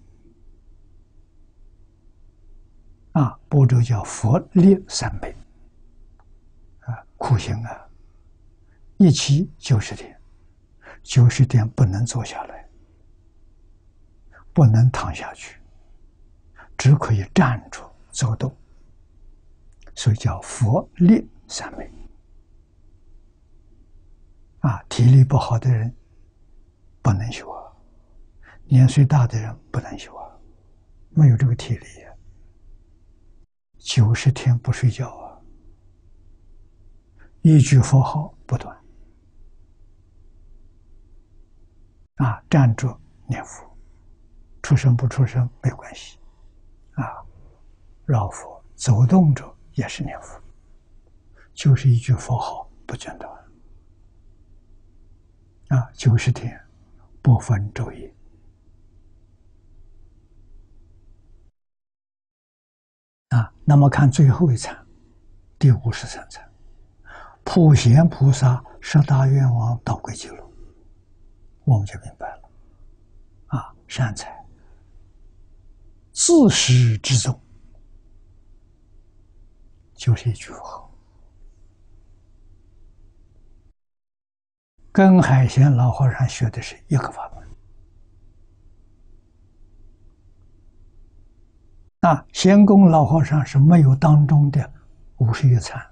啊，般舟叫佛力三昧啊，苦行啊，一期九十天，九十天不能坐下来，不能躺下去，只可以站着走动。所以叫佛力三昧啊，体力不好的人不能修啊，年岁大的人不能修啊，没有这个体力啊，九十天不睡觉啊，一句佛号不断啊，站着念佛，出声不出声没关系啊，绕佛走动着也是念佛，就是一句佛号不间断啊，九十天不分昼夜啊。那么看最后一参，第五十三参，普贤菩萨十大愿望导归记录，我们就明白了啊，善财自始至终就是一句佛号。跟海贤老和尚学的是一个法门啊，贤公老和尚是没有当中的五十一参，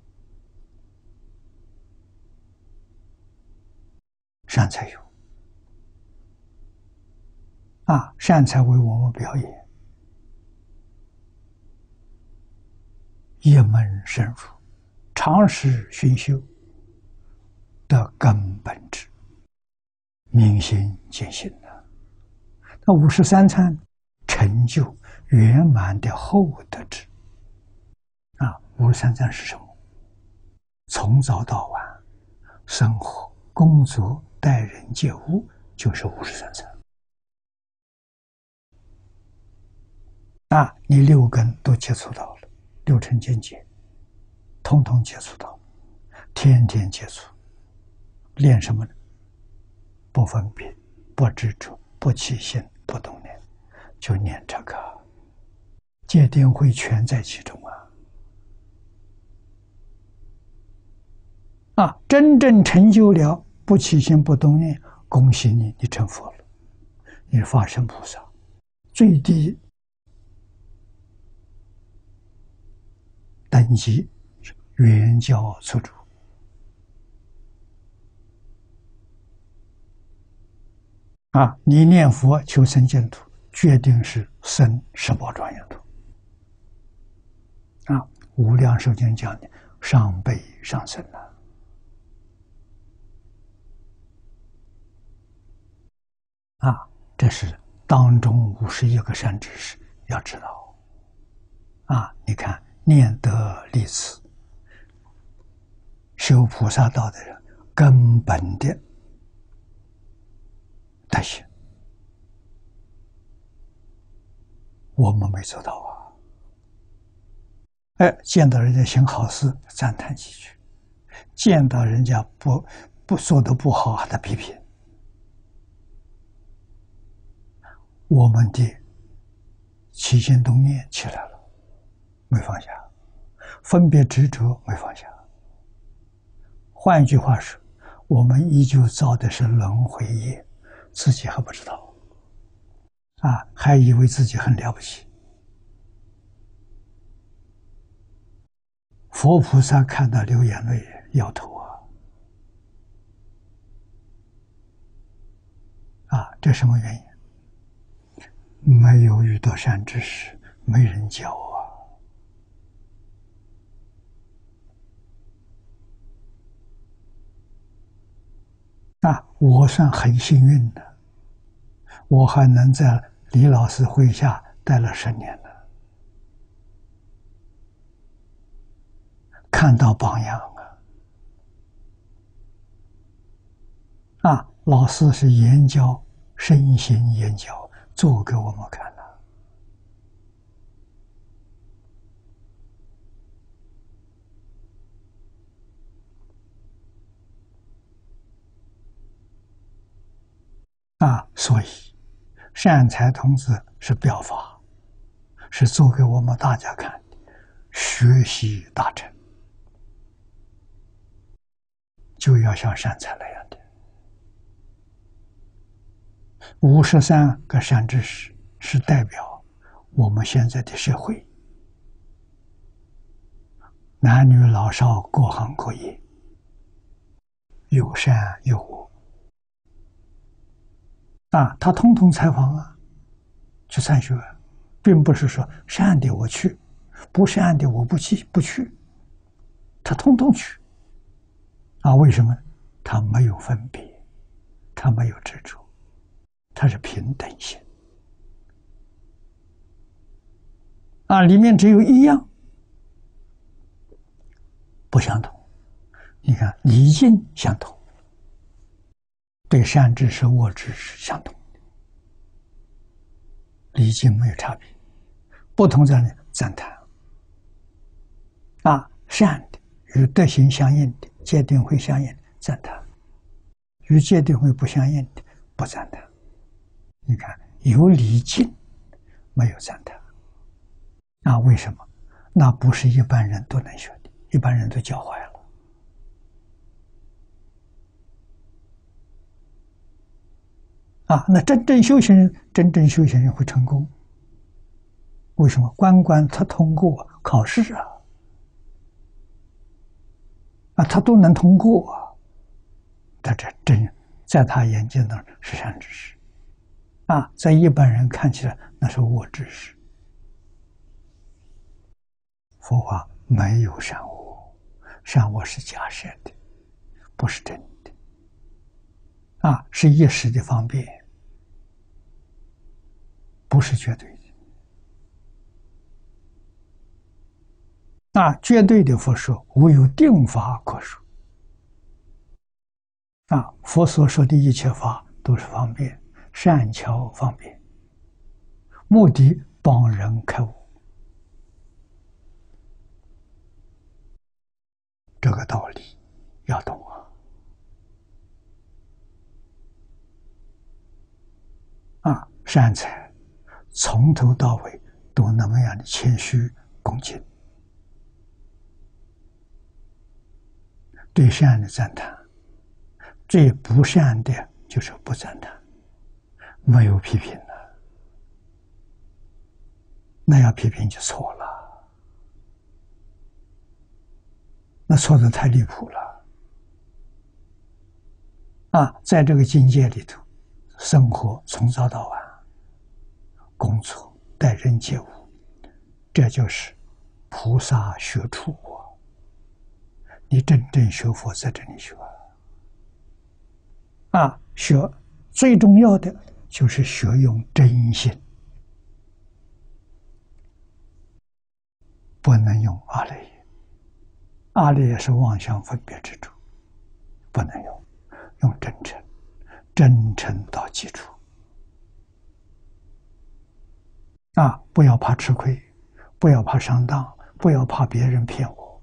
善财有啊，善财为我们表演一门深入，长时熏修的根本智，明心见性的。那五十三参成就圆满的厚德智啊！五十三参是什么？从早到晚，生活、工作、待人接物，就是五十三参啊！你六根都接触到了，六尘境界，通通接触到，天天接触。练什么呢？不分别，不执着，不起心，不动念，就念这个，戒定慧全在其中啊！啊，真正成就了不起心不动念，恭喜你，你成佛了，你是法身菩萨，最低等级是圆教初住。啊，你念佛求生净土，决定是生十宝庄严土。啊，无量寿经讲的上辈上生了。啊，这是当中五十一个善知识要知道。啊，你看念得利此， 修菩萨道的人根本的德行，我们没做到啊！哎，见到人家行好事，赞叹几句；见到人家不不做的不好，还得批评。我们的起心动念起来了，没放下；分别执着没放下。换一句话说，我们依旧造的是轮回业，自己还不知道，啊，还以为自己很了不起。佛菩萨看到流眼泪，摇头啊！啊，这什么原因？没有遇到善知识，没人教啊！啊，我算很幸运的，我还能在李老师麾下待了十年了，看到榜样啊！啊，老师是言教，身心言教，做给我们看了。啊，所以善财童子是表法，是做给我们大家看的，学习大成，就要像善财那样的。五十三个善知识是代表我们现在的社会，男女老少各行各业，有善有恶。啊，他通通采访啊，去参学，并不是说善的我去，不善的我不去不去，他通通去。啊，为什么？他没有分别，他没有执着，他是平等性。啊，里面只有一样不相同。你看，礼敬相同。对善知识、恶知识相同，礼敬没有差别，不同在哪？赞叹。啊，善的与德行相应的，戒定慧相应的赞叹；与戒定慧不相应的不赞叹。你看，有礼敬，没有赞叹。那为什么？那不是一般人都能学的，一般人都教坏了。啊，那真正修行人，真正修行人会成功。为什么？关关他通过考试啊，啊，他都能通过啊。他这真在他眼睛中是善知识，啊，在一般人看起来那是恶知识。佛法没有善恶，善恶是假设的，不是真的。啊，是一时的方便，不是绝对的。啊，绝对的佛说，无有定法可说。啊，佛所说的一切法都是方便，善巧方便，目的帮人开悟。这个道理要懂啊！啊，善财从头到尾都那么样的谦虚恭敬，对善的赞叹，对不善的就是不赞叹，没有批评了。那要批评就错了，那错的太离谱了。啊，在这个境界里头，生活从早到晚，工作待人接物，这就是菩萨学处啊！你真正学佛在这里学啊，学最重要的就是学用真心，不能用阿赖耶阿赖耶是妄想分别之处，不能用，用真诚，真诚到基础。啊，不要怕吃亏，不要怕上当，不要怕别人骗我。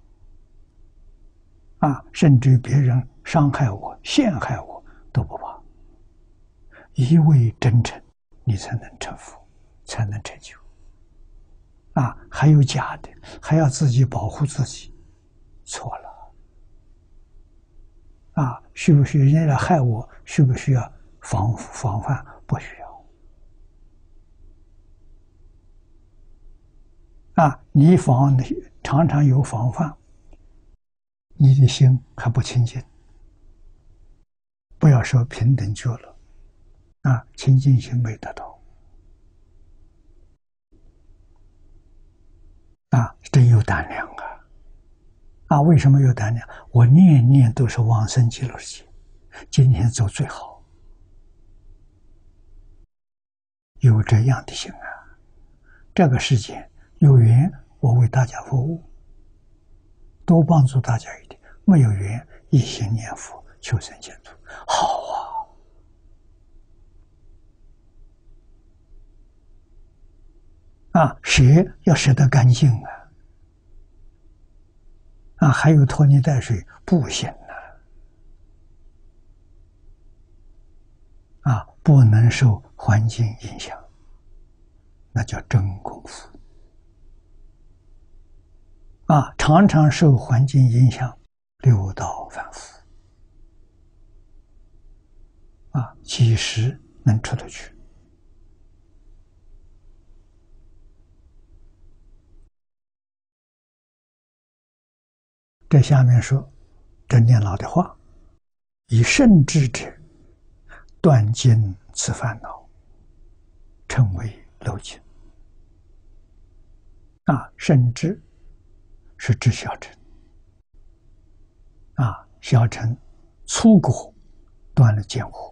啊，甚至于别人伤害我、陷害我都不怕，一味真诚，你才能成佛，才能成就。啊，还有假的，还要自己保护自己，错了。啊，需不需要人家来害我？需不需要防防范？不需要。啊，你防常常有防范，你的心还不清净。不要说平等觉了，啊，清净心没得到。啊，真有胆量啊！啊，为什么有胆量？我念念都是往生极乐世界，今天走最好，有这样的心啊！这个世界有缘，我为大家服务，多帮助大家一点；没有缘，一心念佛，求生净土，好啊！啊，舍要舍得干净啊！啊，还有拖泥带水不行啊！啊，不能受环境影响，那叫真功夫。啊，常常受环境影响，六道反复。啊，几时能出得去？这下面说，这念老的话，以圣智者断尽此烦恼，称为漏尽。啊，圣智是指小乘。啊，小乘粗果断了见惑。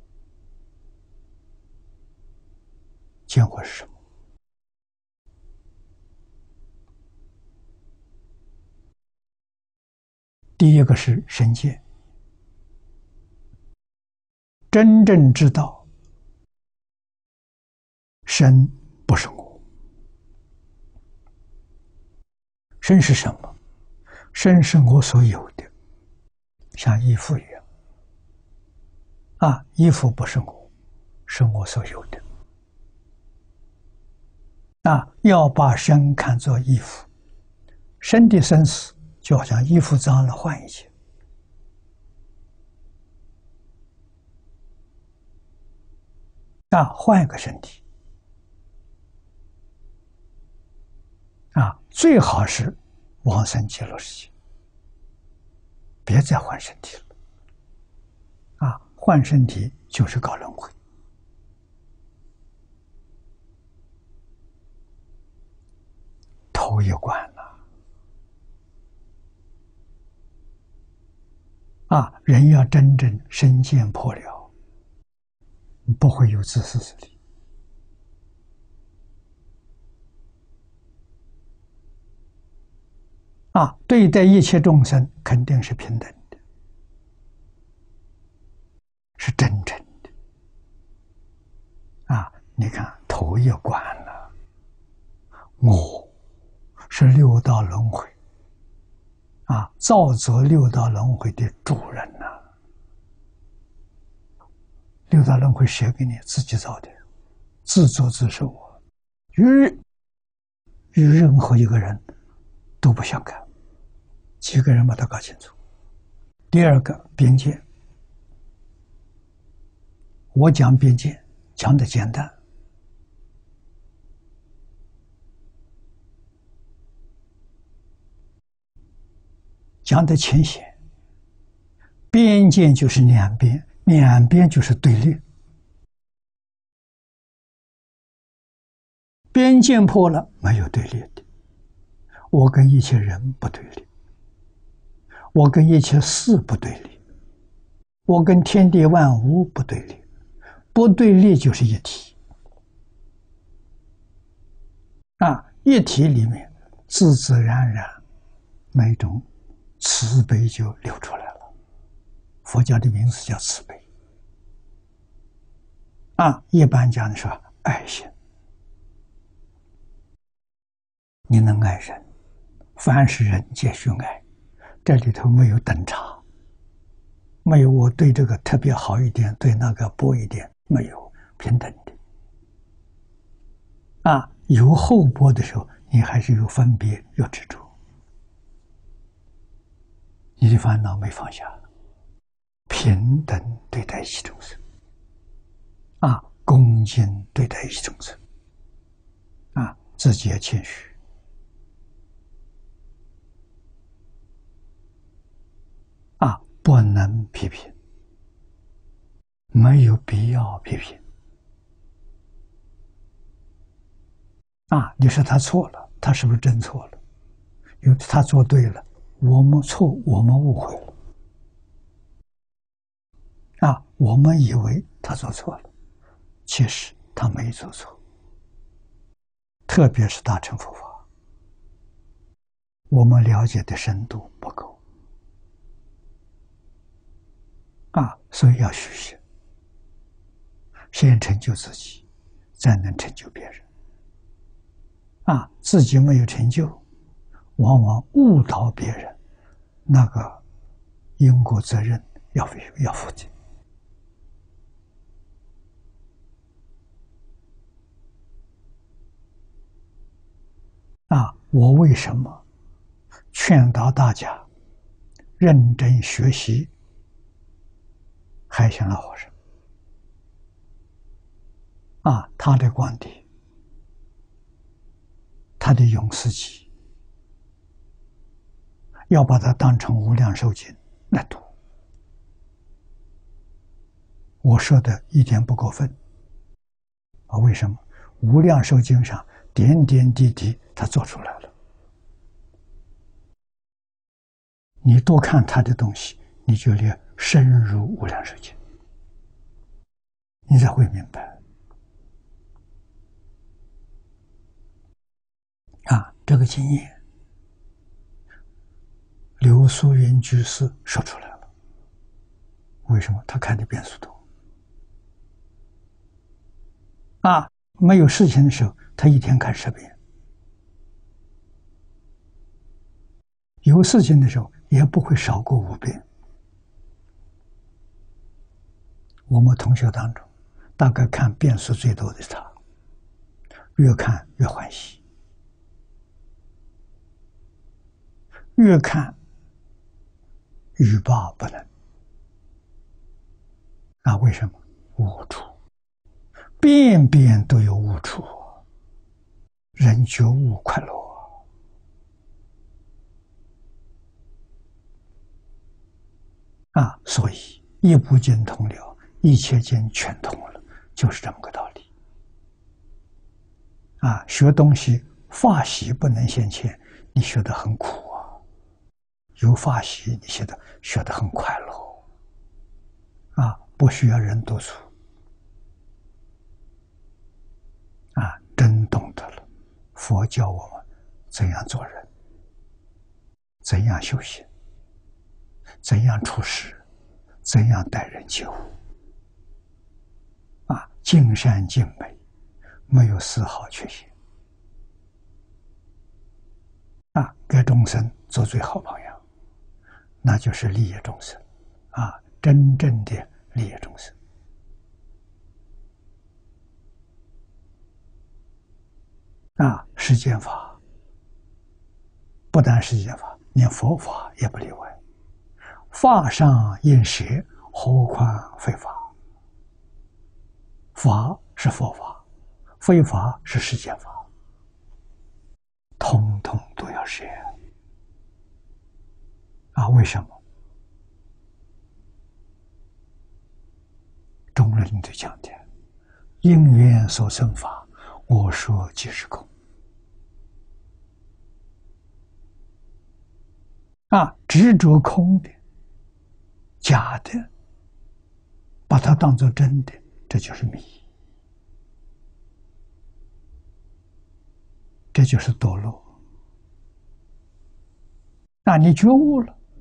见惑是什么？第一个是身见，真正知道身不是我。身是什么？身是我所有的，像衣服一样。啊，衣服不是我，是我所有的。啊，要把身看作衣服，身的生死就好像衣服脏了换一件。啊，换一个身体。啊，最好是往生极乐世界，别再换身体了。啊，换身体就是搞轮回。头一关了。啊，人要真正身见破了，不会有自私自利。啊，对待一切众生肯定是平等的，是真诚的。啊，你看头一关了，我是六道轮回。啊，造作六道轮回的主人呐、啊！六道轮回谁给你自己造的？自作自受啊！与与任何一个人都不相干。几个人把它搞清楚。第二个边界，我讲边界讲的简单，讲的浅显。边界就是两边，两边就是对立。边界破了，没有对立的。我跟一切人不对立，我跟一切事不对立，我跟天地万物不对立，不对立就是一体。啊，一体里面自自然然，每种慈悲就流出来了。佛教的名字叫慈悲啊，一般讲的说爱心，你能爱人，凡是人皆须爱，这里头没有等差，没有我对这个特别好一点，对那个薄一点，没有，平等的啊。有厚薄的时候，你还是有分别，有执着，你的烦恼没放下，平等对待一切众生啊，恭敬对待一切众生啊，自己也谦虚啊，不能批评，没有必要批评啊。你说他错了，他是不是真错了？有他做对了，我们错，我们误会了啊，我们以为他做错了，其实他没做错。特别是大乘佛法，我们了解的深度不够啊，所以要学习，先成就自己，再能成就别人啊。自己没有成就，往往误导别人，那个因果责任要要负的啊。我为什么劝导大家认真学习海鲜老和尚啊？他的观点，他的永世集，要把它当成无量寿经来读。我说的一点不过分啊？为什么？无量寿经上点点滴滴他做出来了，你多看他的东西，你就连深入无量寿经，你才会明白啊。这个经验刘素云居士说出来了，为什么？他看的遍数多啊，没有事情的时候他一天看十遍，有事情的时候也不会少过五遍。我们同学当中大概看遍数最多的是他，越看越欢喜，越看欲罢不能啊。为什么？无处，遍遍都有无处，人觉悟快乐啊。所以一部经通了，一切经全通了，就是这么个道理啊。学东西法喜不能现前，你学得很苦啊；有法喜，你学得学得很快乐啊。不需要人督促啊，真懂得了。佛教我们怎样做人，怎样修行，怎样处事，怎样待人接物啊，尽善尽美，没有丝毫缺陷啊，给众生做最好榜样，那就是利益众生啊，真正的利益众生啊。世间法不但世间法，连佛法也不例外，法上应舍，何况非法？法是佛法，非法是世间法，通通都要舍啊。为什么？中论就讲的因缘所生法，我说即是空啊。执着空的、假的，把它当作真的，这就是迷，这就是堕落。那你觉悟了，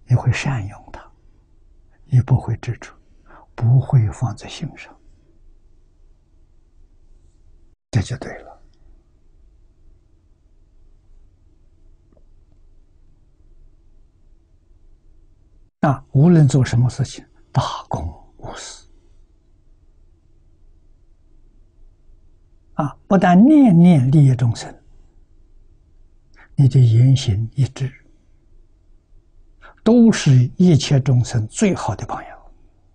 你会善用它，你不会执着，不会放在心上，这就对了。啊，无论做什么事情，大公无私。啊，不但念念利益众生，你的言行一致，都是一切众生最好的榜样。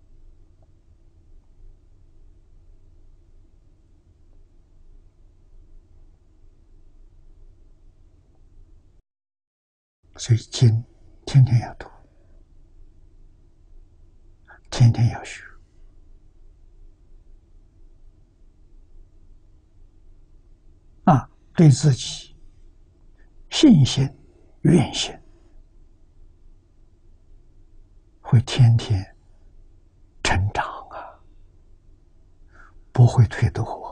所以经天天要读，天天要学。啊，对自己信心、愿心会天天成长啊，不会退堕。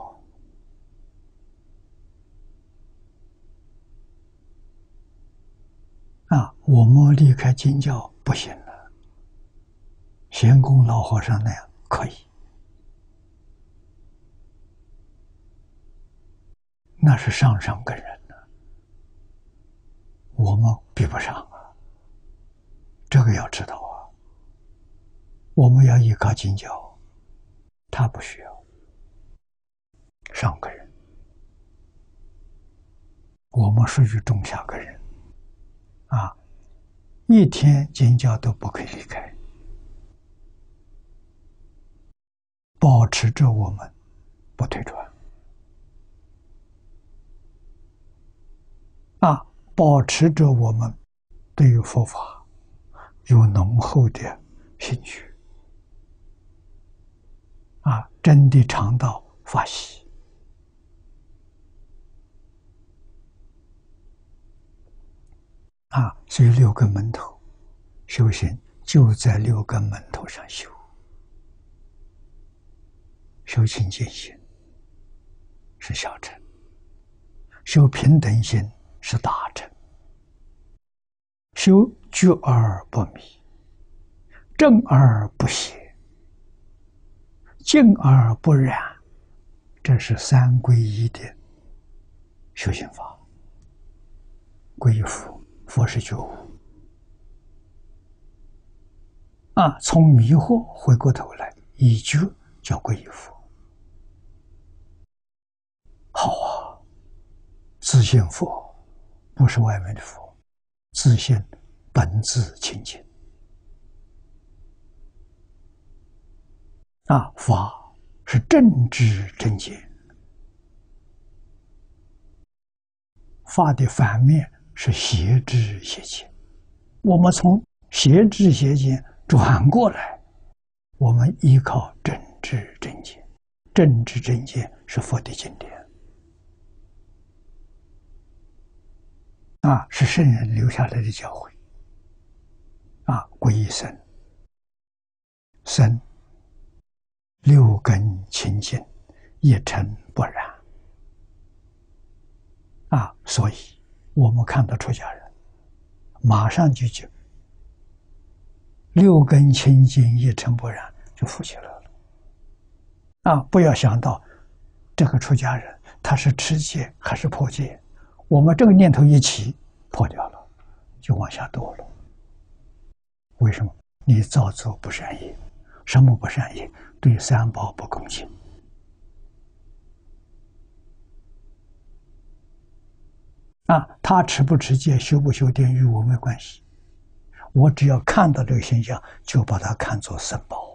啊，我们离开经教不行了，贤公老和尚那样可以，那是上上根人了，我们比不上啊。这个要知道啊，我们要依靠经教，他不需要上根人，我们属于中下根人啊，一天经教都不可以离开，保持着我们不退转啊，保持着我们对于佛法有浓厚的兴趣啊，真的尝到法喜啊，所以六根门头修行就在六根门头上修，修清净心是小乘，修平等心是大乘，修觉而不迷，正而不邪，静而不染，这是三皈依的修行法。皈依佛，佛是觉悟啊，从迷惑回过头来，以觉叫皈依佛。好啊，自信佛不是外面的佛，自信本自清净啊，法是正知正见，法的反面是邪知邪见。我们从邪知邪见转过来，我们依靠正知正见，正知正见是佛的经典啊，是圣人留下来的教诲啊，皈依僧，僧六根清净，一尘不染啊，所以我们看到出家人马上就就六根清净，一尘不染，就浮起来了啊！不要想到这个出家人他是持戒还是破戒，我们这个念头一起破掉了，就往下堕了。为什么？你造作不善业，什么不善业？对三宝不恭敬啊！他持不持戒，修不修定，与我没关系。我只要看到这个现象，就把它看作僧宝；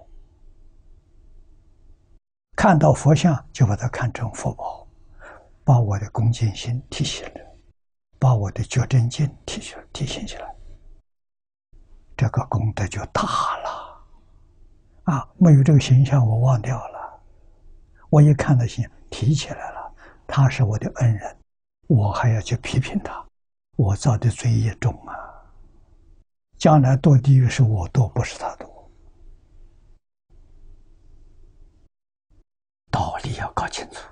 看到佛像，就把它看成佛宝，把我的恭敬心提起来，把我的觉真见提起提醒起来，这个功德就大了啊！没有这个形象，我忘掉了。我一看到形象提起来了，他是我的恩人，我还要去批评他，我造的罪业重啊！将来堕地狱是我堕，不是他堕。道理要搞清楚，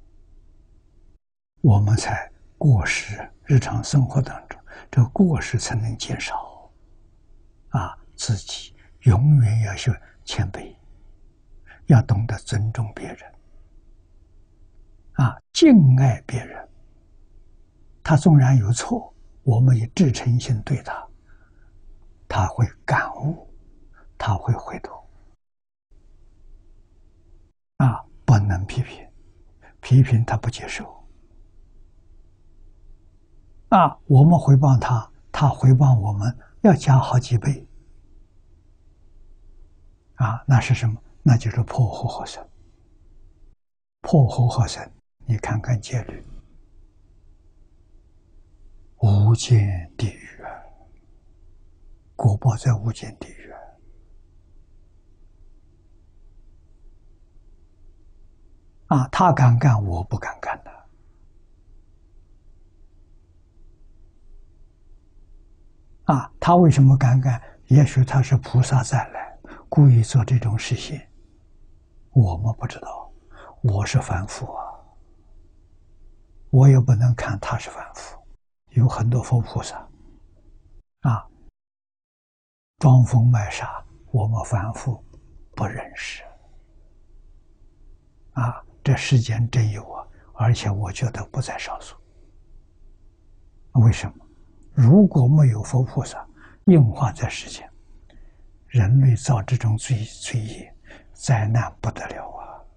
我们才过失，日常生活当中这个过失才能减少啊，自己永远要学谦卑，要懂得尊重别人，啊，敬爱别人。他纵然有错，我们以至诚心对他，他会感悟，他会回头。啊，不能批评，批评他不接受。啊，我们回报他，他回报我们，要加好几倍。啊，那是什么？那就是破和合生。破和合生，你看看戒律，无间地狱啊，果报在无间地狱啊！他敢干，我不敢干的。啊，他为什么敢干？也许他是菩萨再来，故意做这种事情，我们不知道。我是凡夫啊，我也不能看他是凡夫。有很多佛菩萨啊，装疯卖傻，我们凡夫不认识啊。这世间真有啊，而且我觉得不在少数。为什么？如果没有佛菩萨应化在世间，人类造这种罪罪业，灾难不得了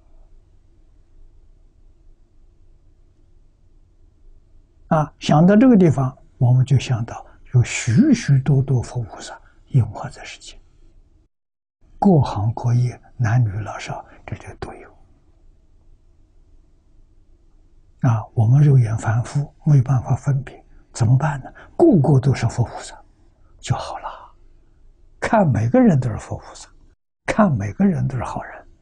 啊！啊，想到这个地方，我们就想到有许许多多佛菩萨应化在世间，各行各业，男女老少，这些都有。啊，我们肉眼凡夫没有办法分别，怎么办呢？个个都是佛菩萨就好了。看每个人都是佛菩萨，看每个人都是好人。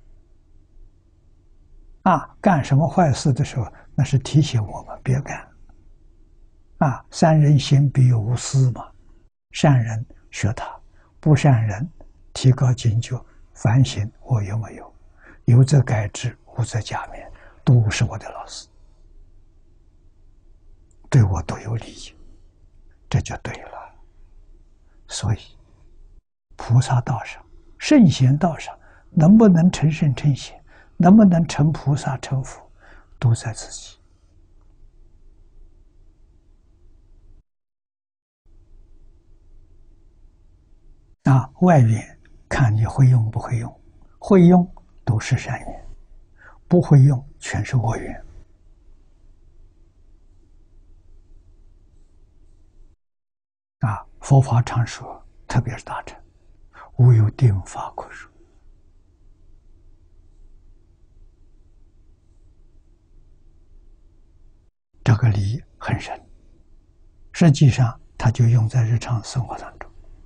啊，干什么坏事的时候，那是提醒我们别干。啊，三人行必有无私嘛，善人学他，不善人提高警觉，反省我有没有，有则改之，无则加勉，都是我的老师，对我都有利益，这就对了。所以菩萨道上，圣贤道上，能不能成圣成贤，能不能成菩萨成佛，都在自己。啊，外缘看你会用不会用，会用都是善缘，不会用全是恶缘。啊，佛法常说，特别是大乘，无有定法可说。这个理很深，实际上它就用在日常生活当中。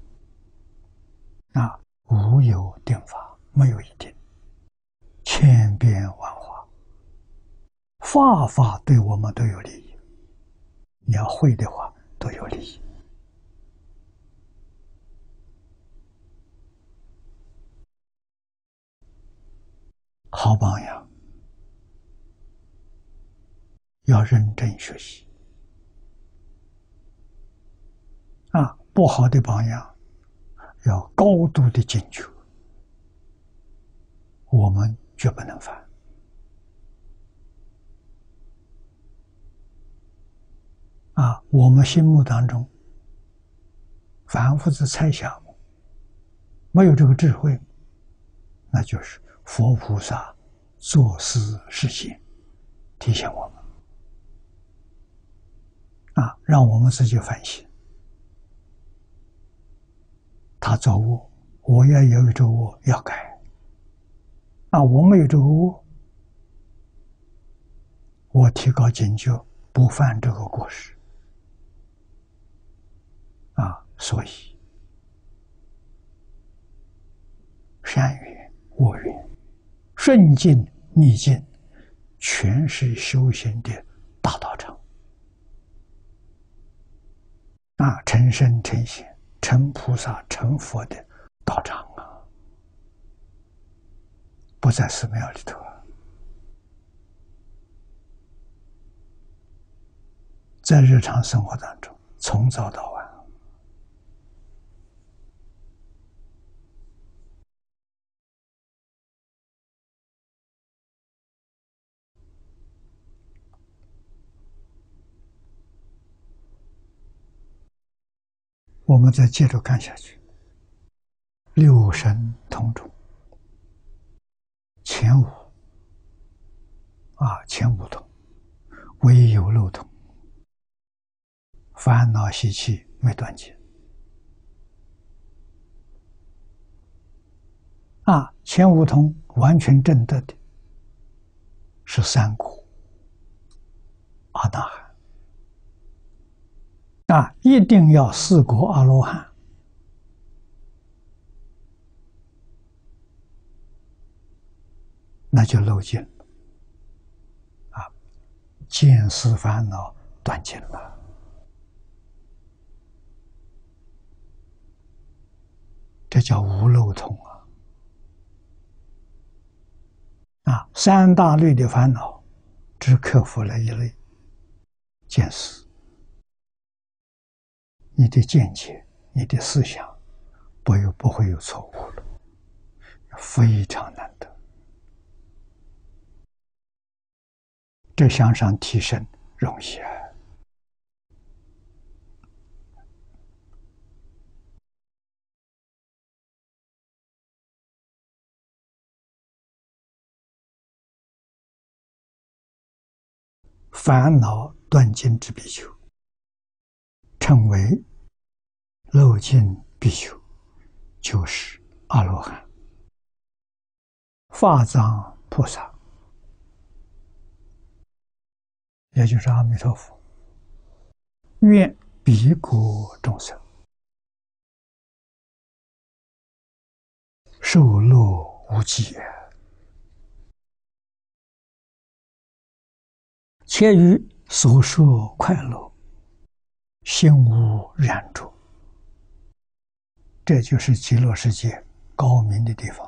啊，无有定法，没有一定，千变万化，法法对我们都有利益。你要会的话，都有利益。好榜样，要认真学习。啊，不好的榜样，要高度的警觉，我们绝不能犯。啊，我们心目当中，凡夫之猜想，没有这个智慧，那就是佛菩萨作事示现，提醒我们，啊，让我们自己反省。他造恶，我也有这个恶要改。啊，我没有这个恶，我提高警觉，不犯这个过失。啊，所以善缘、恶缘、顺境、逆境，全是修行的大道场。啊，成圣成贤、成菩萨、成佛的道场啊，不在寺庙里头啊，在日常生活当中，从早到晚。 我们再接着看下去，六神同中，前五啊，前五通，唯有漏通，烦恼习气没断绝。啊，前五通完全证得的是三果阿那含。啊，一定要四果阿罗汉。那就漏尽了，啊，见思烦恼断尽了，这叫无漏通啊！啊，三大类的烦恼，只克服了一类，见思。你的见解、你的思想，不有不会有错误了，非常难得。这向上提升容易啊！烦恼断尽之必求，称为漏尽必求，就是阿罗汉、法藏菩萨，也就是阿弥陀佛。愿彼国众生受乐无极，且于所说快乐，心无染着。这就是极乐世界高明的地方。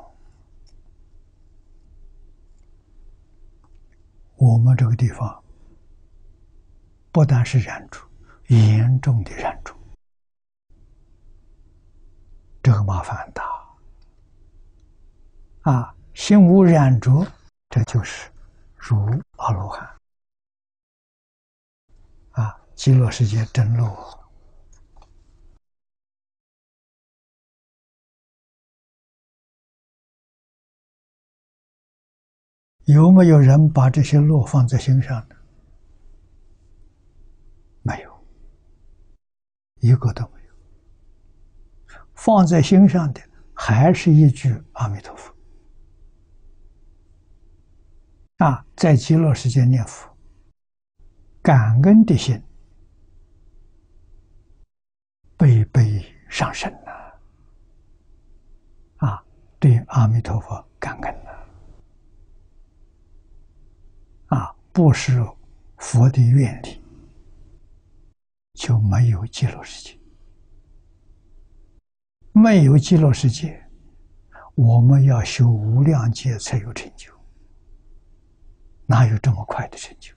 我们这个地方不但是染着，严重的染着，这个麻烦很大啊！心无染着，这就是如阿罗汉啊！极乐世界真乐。有没有人把这些乐放在心上呢？没有，一个都没有。放在心上的还是一句阿弥陀佛啊，在极乐世界念佛，感恩的心倍倍上升了啊，对阿弥陀佛感恩了啊，不是佛的愿力，就没有极乐世界。没有极乐世界，我们要修无量劫才有成就，哪有这么快的成就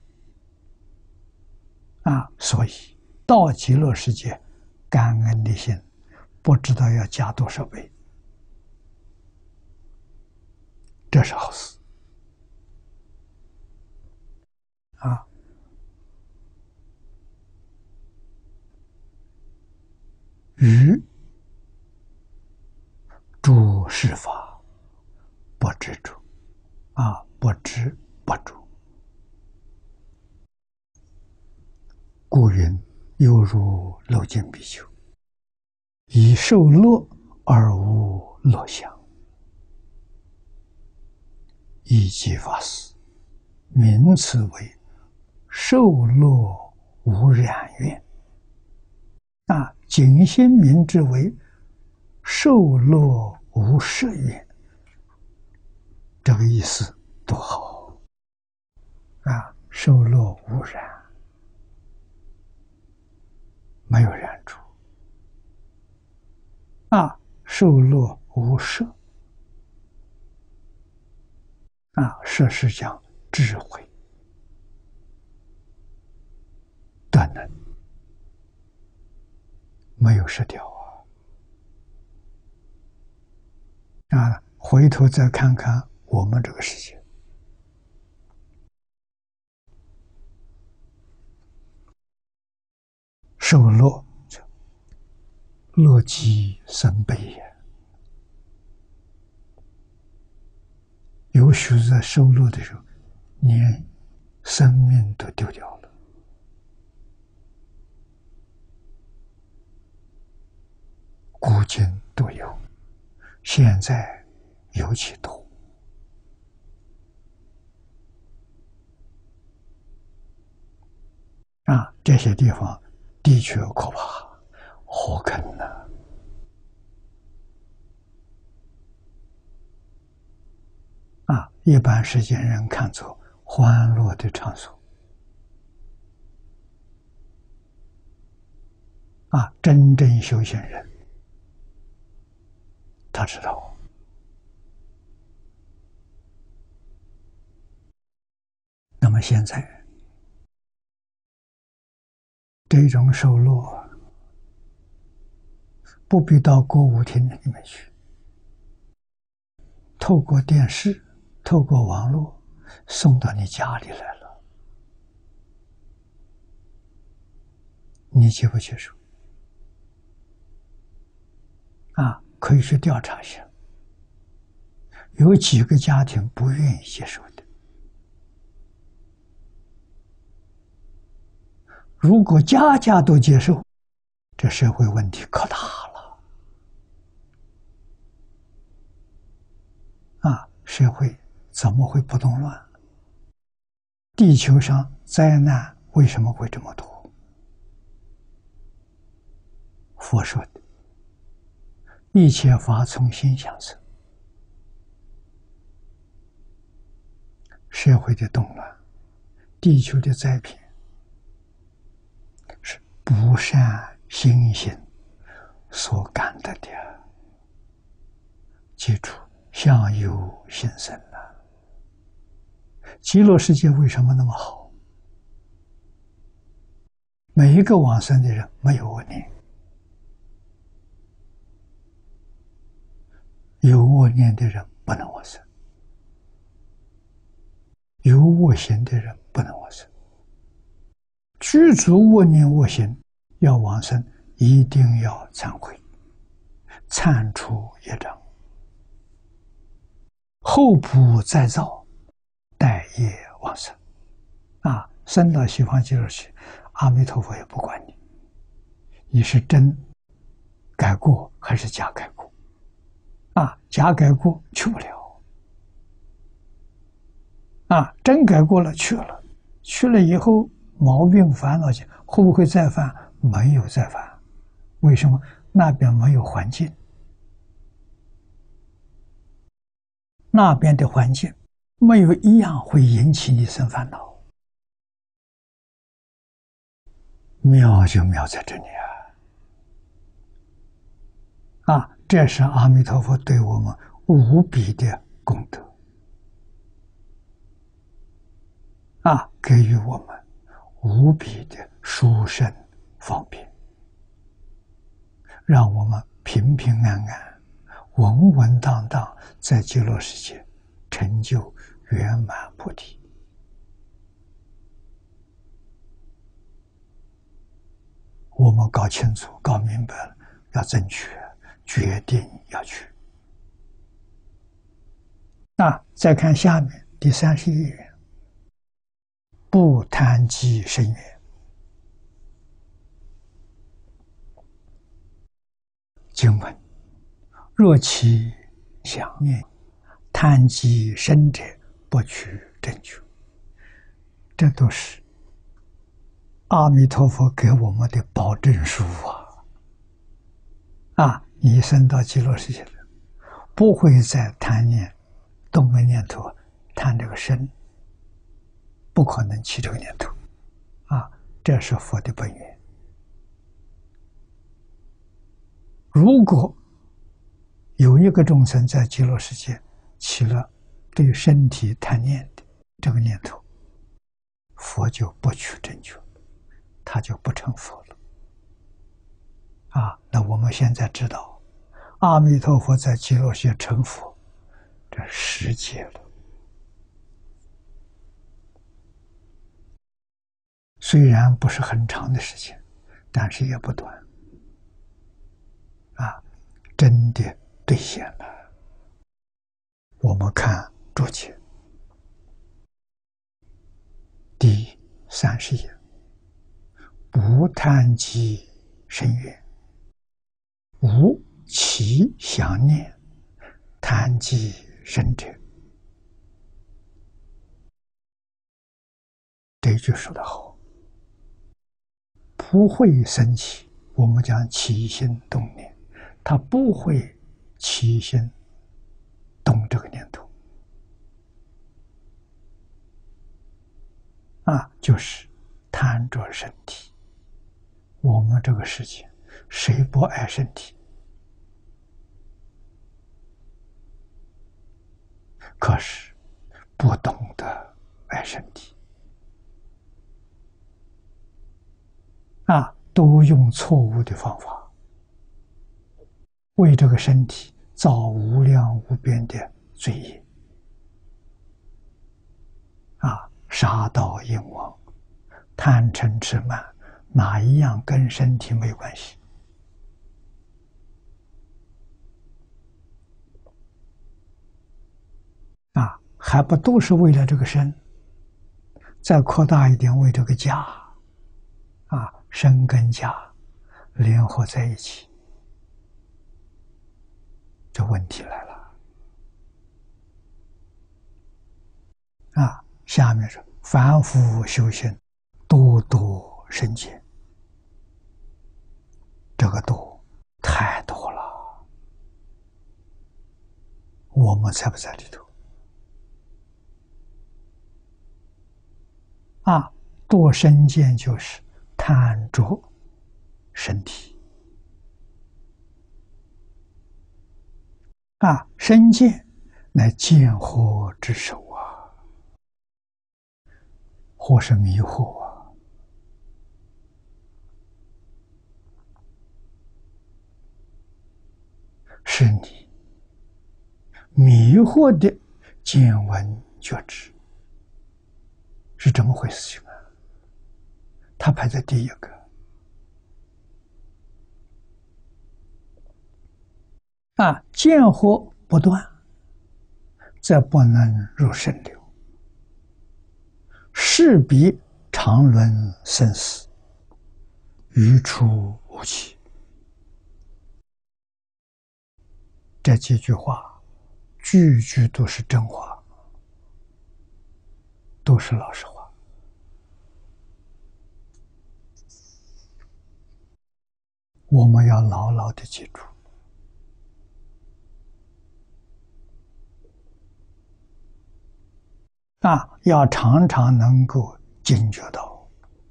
啊？所以到极乐世界，感恩的心不知道要加多少倍，这是好事啊！于诸事法不执着啊，不执不着，故云犹如漏尽比丘，以受乐而无乐相。一即法师名此为受乐无染愿啊，景心名之为受乐无摄愿，这个意思多好啊！受乐无染，没有染着啊，受乐无摄啊，摄是讲智慧的能，没有失掉啊！啊，回头再看看我们这个世界，受乐， 乐极生悲也。有许多在受乐的时候，连生命都丢掉了。古今都有，现在尤其多。啊，这些地方的确可怕，火坑呢。啊，一般世间人看作欢乐的场所。啊，真正修行人，他知道。那么现在这种受乐，不必到歌舞厅里面去，透过电视，透过网络送到你家里来了，你接不接受？啊，可以去调查一下，有几个家庭不愿意接受的。如果家家都接受，这社会问题可大了。啊，社会怎么会不动乱？地球上灾难为什么会这么多？佛说的，一切法从心想生。社会的动乱，地球的灾变，是不善心性所感得的。记住，相由心生啊。极乐世界为什么那么好？每一个往生的人没有恶念，有恶念的人不能往生，有恶行的人不能往生。具足恶念恶行要往生，一定要忏悔，忏除业障，后补再造，待业往生。啊，生到西方极乐去，阿弥陀佛也不管你，你是真改过还是假改过？啊，假改过去不了，啊，真改过了去了，去了以后毛病烦恼去，会不会再犯？没有再犯。为什么？那边没有环境，那边的环境没有一样会引起你生烦恼。妙就妙在这里啊！啊，这是阿弥陀佛对我们无比的功德啊，给予我们无比的殊胜方便，让我们平平安安、稳稳当当在极乐世界成就圆满菩提。我们搞清楚、搞明白了，要正确，决定要去。那再看下面第三十一愿，不贪积深远。经文：若其想念贪积深者，不取正觉。这都是阿弥陀佛给我们的保证书啊！啊，你升到极乐世界了，不会再贪念、动个念头，贪这个身，不可能起这个念头啊！这是佛的本源。如果有一个众生在极乐世界起了对身体贪念的这个念头，佛就不取正觉，他就不成佛了。啊，那我们现在知道，阿弥陀佛在极乐世界成佛，这十劫了。虽然不是很长的时间，但是也不短。 真的兑现了。我们看注解第三十页，不贪及深远，无其想念，贪及深者。这句说得好，不会生起，我们讲起心动念，它不会起心动这个念头啊，就是贪着身体。我们这个世界，谁不爱身体？可是不懂得爱身体啊，都用错误的方法，为这个身体造无量无边的罪业啊！杀盗淫妄、贪嗔痴慢，哪一样跟身体没关系？啊，还不都是为了这个身？再扩大一点，为这个家啊，身跟家联合在一起，这问题来了啊！下面是凡夫修行，多多生见，这个多太多了，我们在不在里头？啊，多生见就是贪着身体啊，身见乃见惑之首啊，或是迷惑啊，是你迷惑的见闻觉知，是这么回事情啊？它排在第一个啊，见惑不断，则不能入圣流，势必常轮生死，余处无期。这几句话句句都是真话，都是老实话。我们要牢牢的记住啊，要常常能够警觉到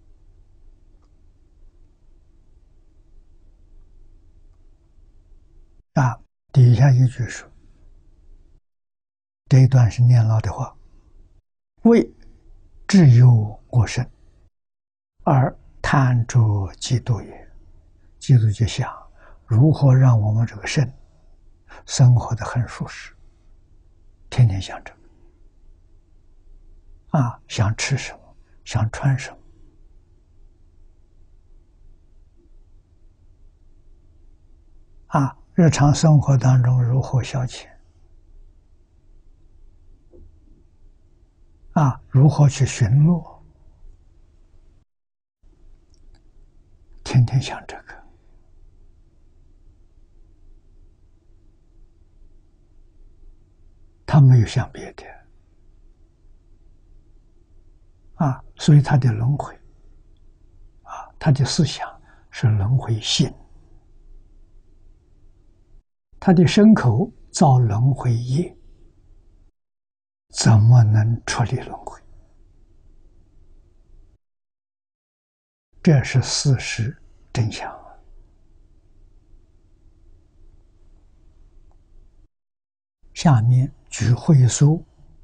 啊。底下一句说，这一段是念老的话，为自有我身，而贪着嫉妒也。嫉妒就想如何让我们这个身生活得很舒适，天天想着啊，想吃什么，想穿什么啊，日常生活当中如何消遣啊，如何去寻乐，天天想这个。他没有想别的啊，所以他的轮回啊，他的思想是轮回心，他的身口造轮回业，怎么能出离轮回？这是事实真相。下面举会疏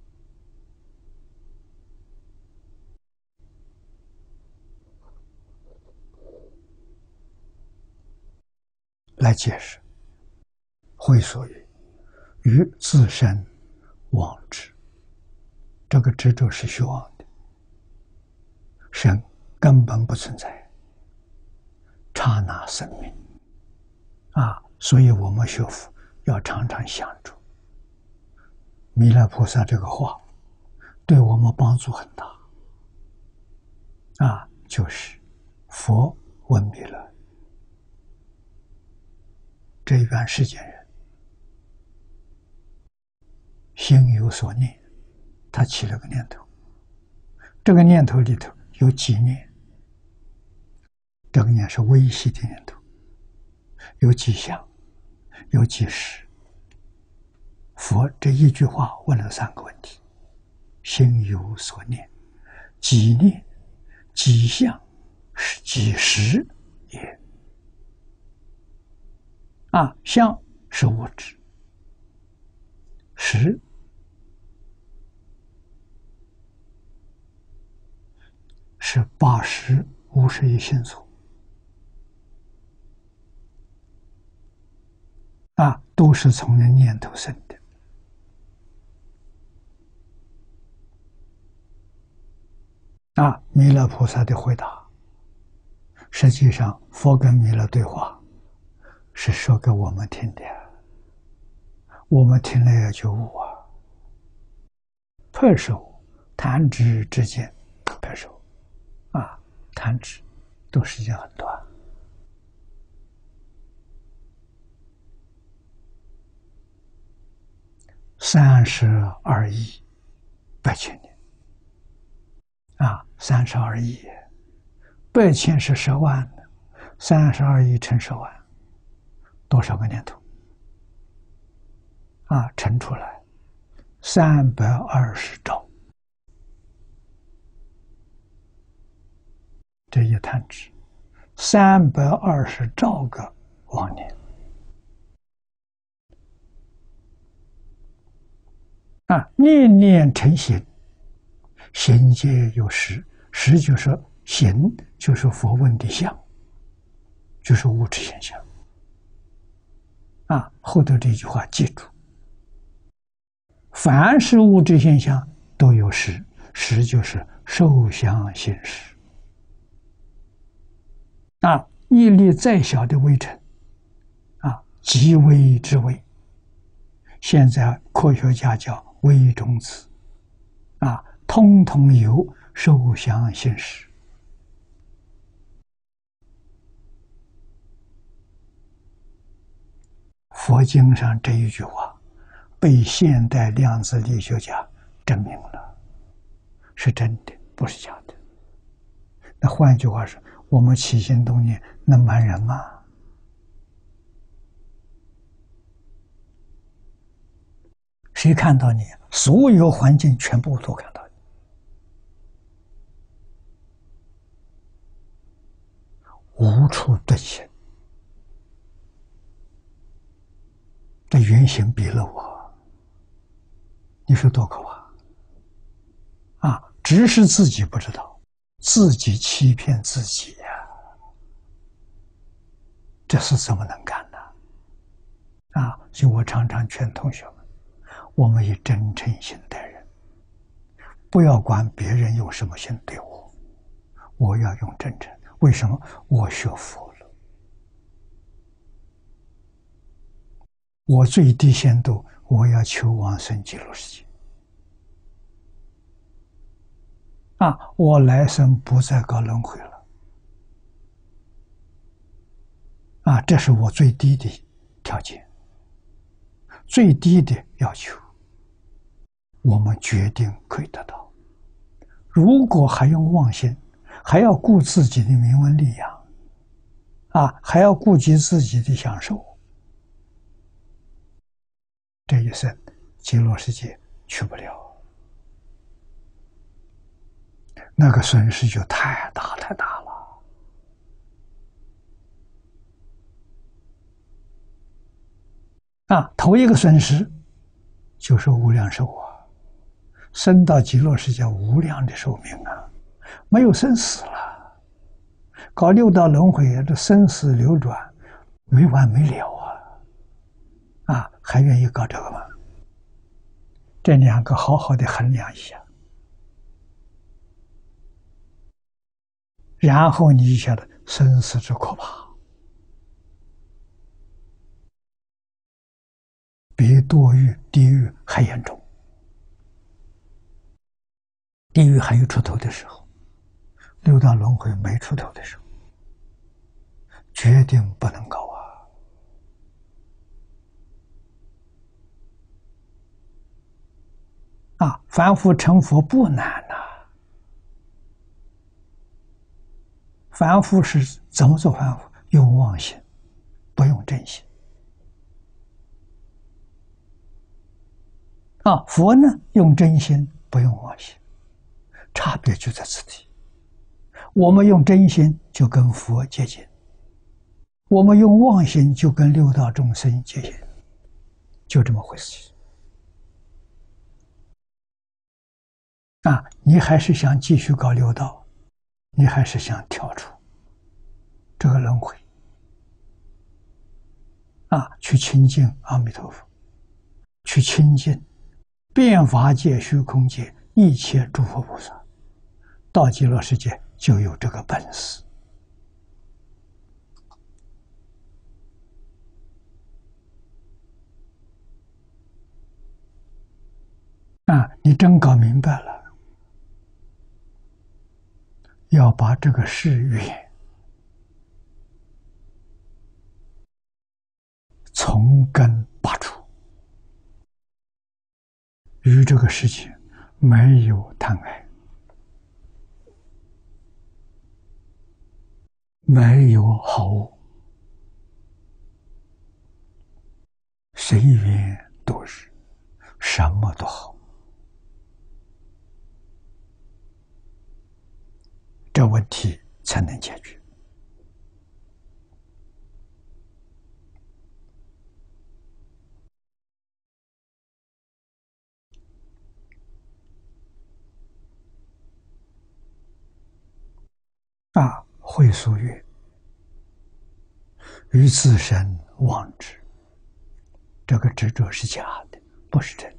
来解释。会疏曰：于自身妄执，这个执着是虚妄的，神根本不存在，刹那生命啊， 所以我们学佛要常常想着弥勒菩萨这个话，对我们帮助很大。啊，就是佛问弥勒，这一般世间人心有所念，他起了个念头，这个念头里头有几念，这个念是微细的念头，有几相，有几时。佛这一句话问了三个问题：心有所念，几念，几相，是几时也。啊，相是物质，时是八识五十一心所。啊，都是从人念头生的。啊，弥勒菩萨的回答，实际上佛跟弥勒对话是说给我们听的，我们听了要觉悟啊。拍手弹指之间，拍手啊，弹指都时间很短。三十二亿八千年啊，三十二亿，八千是十万，三十二亿乘十万，多少个年头？啊，乘出来三百二十兆，这一弹指，三百二十兆个往年。啊，念念成形，形皆有实，实就是形，就是佛问的相，就是物质现象。啊，后头这句话记住，凡是物质现象都有实，实就是受想行识。啊，一粒再小的微尘，啊，极微之微，现在科学家叫微中子，啊，通通有受想行识。佛经上这一句话被现代量子力学家证明了，是真的，不是假的。那换句话说，我们起心动念能瞒人吗？谁看到你？所有环境全部都看到你。无处遁形，这原形比了我，你说多可怕啊！只是自己不知道，自己欺骗自己呀、啊，这是怎么能干呢？啊！所以我常常劝同学们，我们以真诚心待人，不要管别人用什么心对我，我要用真诚。为什么？我学佛了，我最低限度我要求往生极乐世界。啊，我来生不再搞轮回了。啊，这是我最低的条件，最低的要求，我们决定可以得到。如果还用妄心，还要顾自己的名闻利养，啊，还要顾及自己的享受，这一生极乐世界去不了，那个损失就太大太大了。啊，头一个损失就是无量寿啊，生到极乐世界无量的寿命啊，没有生死了，搞六道轮回，这生死流转没完没了啊！啊，还愿意搞这个吗？这两个好好的衡量一下，然后你就晓得生死之可怕。 堕狱、地狱还严重。地狱还有出头的时候，六道轮回没出头的时候，决定不能搞啊！啊，凡夫成佛不难呐、啊。凡夫是怎么做凡夫？用妄心，不用真心。啊，佛呢，用真心，不用妄心，差别就在此地。我们用真心就跟佛接近，我们用妄心就跟六道众生接近，就这么回事。啊，你还是想继续搞六道，你还是想跳出这个轮回，啊，去亲近阿弥陀佛，去亲近遍法界、虚空界一切诸佛菩萨，到极乐世界就有这个本事。啊，你真搞明白了，要把这个誓愿从根拔除，与这个世界没有贪爱，没有好恶，随缘度日，什么都好。这问题才能解决。啊，会俗曰：“于自身妄执。”这个执着是假的，不是真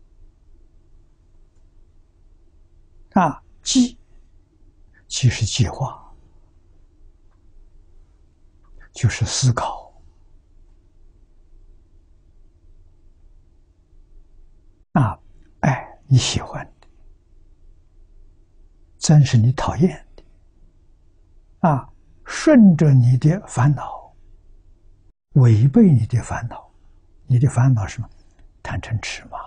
的。啊，计，计是计划，就是思考。啊，爱你喜欢的，憎是你讨厌的。啊，顺着你的烦恼，违背你的烦恼。你的烦恼是什么？贪嗔痴嘛，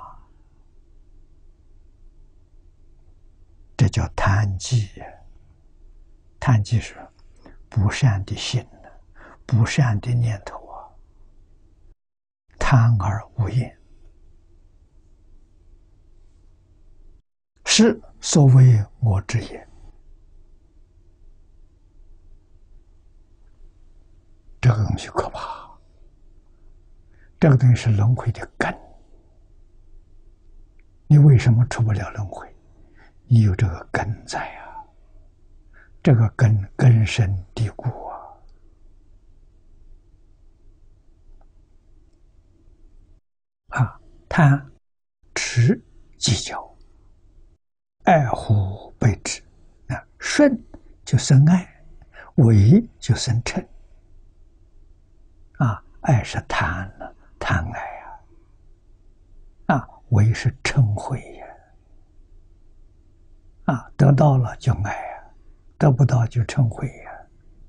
这叫贪忌呀。贪忌是不善的心呢，不善的念头啊，贪而无厌，是所谓我执也。这个东西可怕。这个东西是轮回的根，你为什么出不了轮回？你有这个根在啊，这个根根深蒂固啊。啊，贪、痴、计较、爱护备至，啊，顺就生爱，违就生嗔。啊，爱是贪了。贪爱呀，啊，为是嗔恚呀，啊，得到了就爱呀，得不到就嗔恚呀，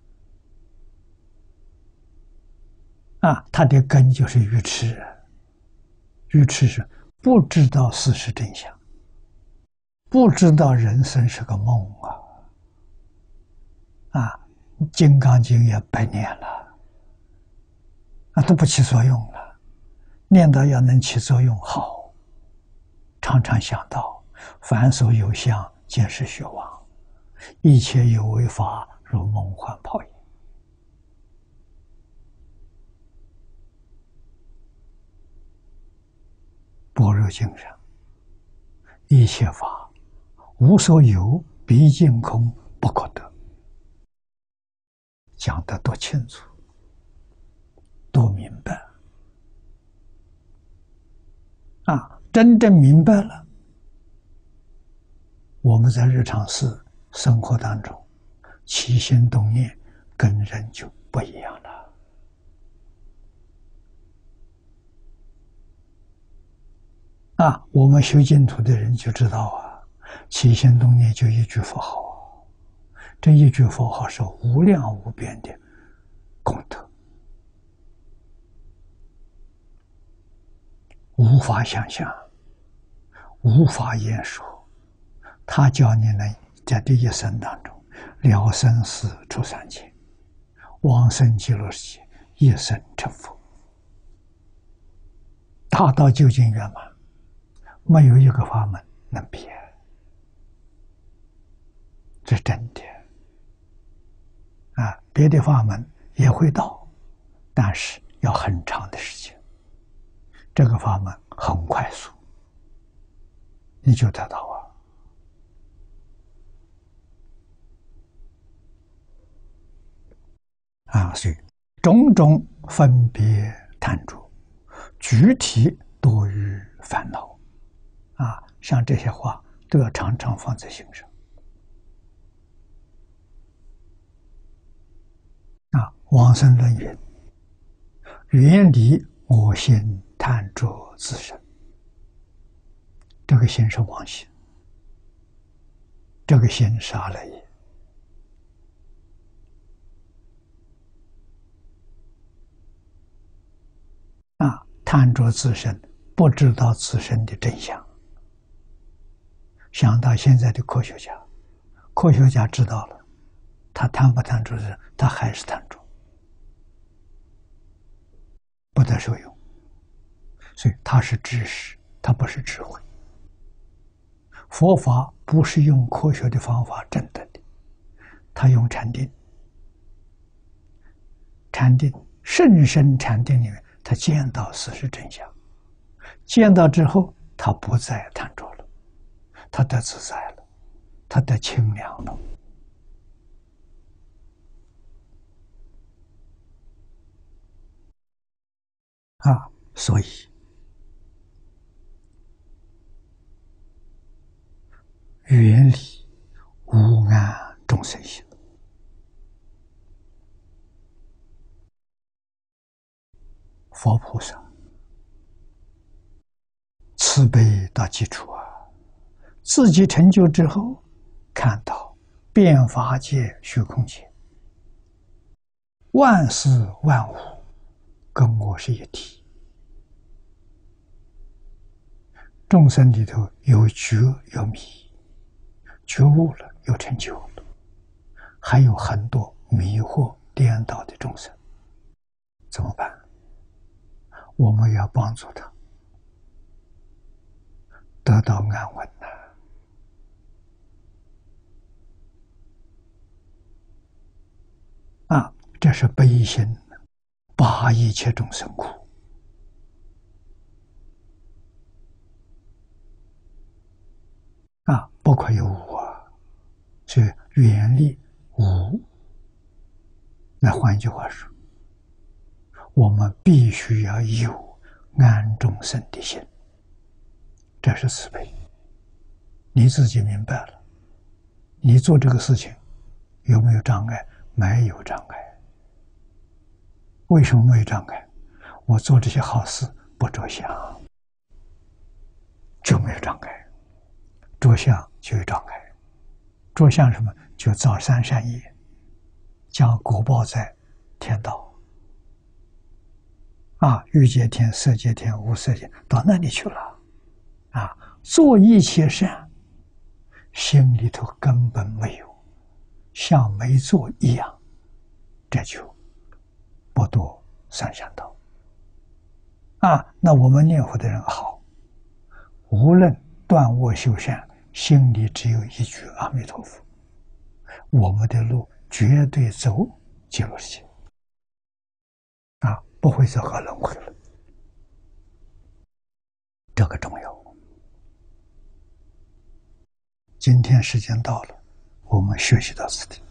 啊，他的根就是愚痴，愚痴是不知道事实真相，不知道人生是个梦啊，啊，《金刚经》也百年了，啊，都不起作用了。念到要能起作用，好，常常想到凡所有相，皆是虚妄，一切有为法，如梦幻泡影。般若经上，一切法无所有，毕竟空，不可得。讲得多清楚，多明白。啊，真正明白了，我们在日常事生活当中起心动念跟人就不一样了。 啊，我们修净土的人就知道啊，起心动念就一句佛号，这一句佛号是无量无边的功德，无法想象，无法言说。他教你能在这一生当中了生死出三界，往生极乐世界，一生成佛，大道究竟圆满，没有一个法门能比，这是真的啊！别的法门也会到，但是要很长的时间。这个法门很快速，你就得到啊！啊，所以种种分别贪着，具体多于烦恼啊！像这些话都要常常放在心上啊！往生论云：远离我心贪着自身。这个心是妄心，这个心是阿赖耶。啊，贪着自身，不知道自身的真相。想到现在的科学家，科学家知道了，他贪不贪着自身，他还是贪着，不得受用。所以他是知识，他不是智慧。佛法不是用科学的方法证得的，他用禅定。禅定，甚深禅定里面，他见到事实真相，见到之后，他不再贪着了，他得自在了，他得清凉了。啊，所以远离无安众生心。佛菩萨慈悲到基础啊，自己成就之后，看到遍法界、虚空界，万事万物跟我是一体，众生里头有觉有迷，觉悟了有成就了，还有很多迷惑颠倒的众生，怎么办？我们要帮助他得到安稳呐！啊，这是悲心，拔一切众生苦啊！不可有无啊！所以远离无。那换一句话说，我们必须要有安众生的心，这是慈悲。你自己明白了，你做这个事情有没有障碍？没有障碍。为什么没有障碍？我做这些好事不着相，就没有障碍。着相就有障碍。着相什么？就造三善业，将果报在天道啊，欲界天、色界天、无色界，到那里去了啊！做一切善，心里头根本没有，像没做一样，这就不堕三善道啊！那我们念佛的人好，无论断恶修善，心里只有一句阿弥陀佛，我们的路绝对走极乐世界啊，不会走恶轮回了。这个重要。今天时间到了，我们学习到此地。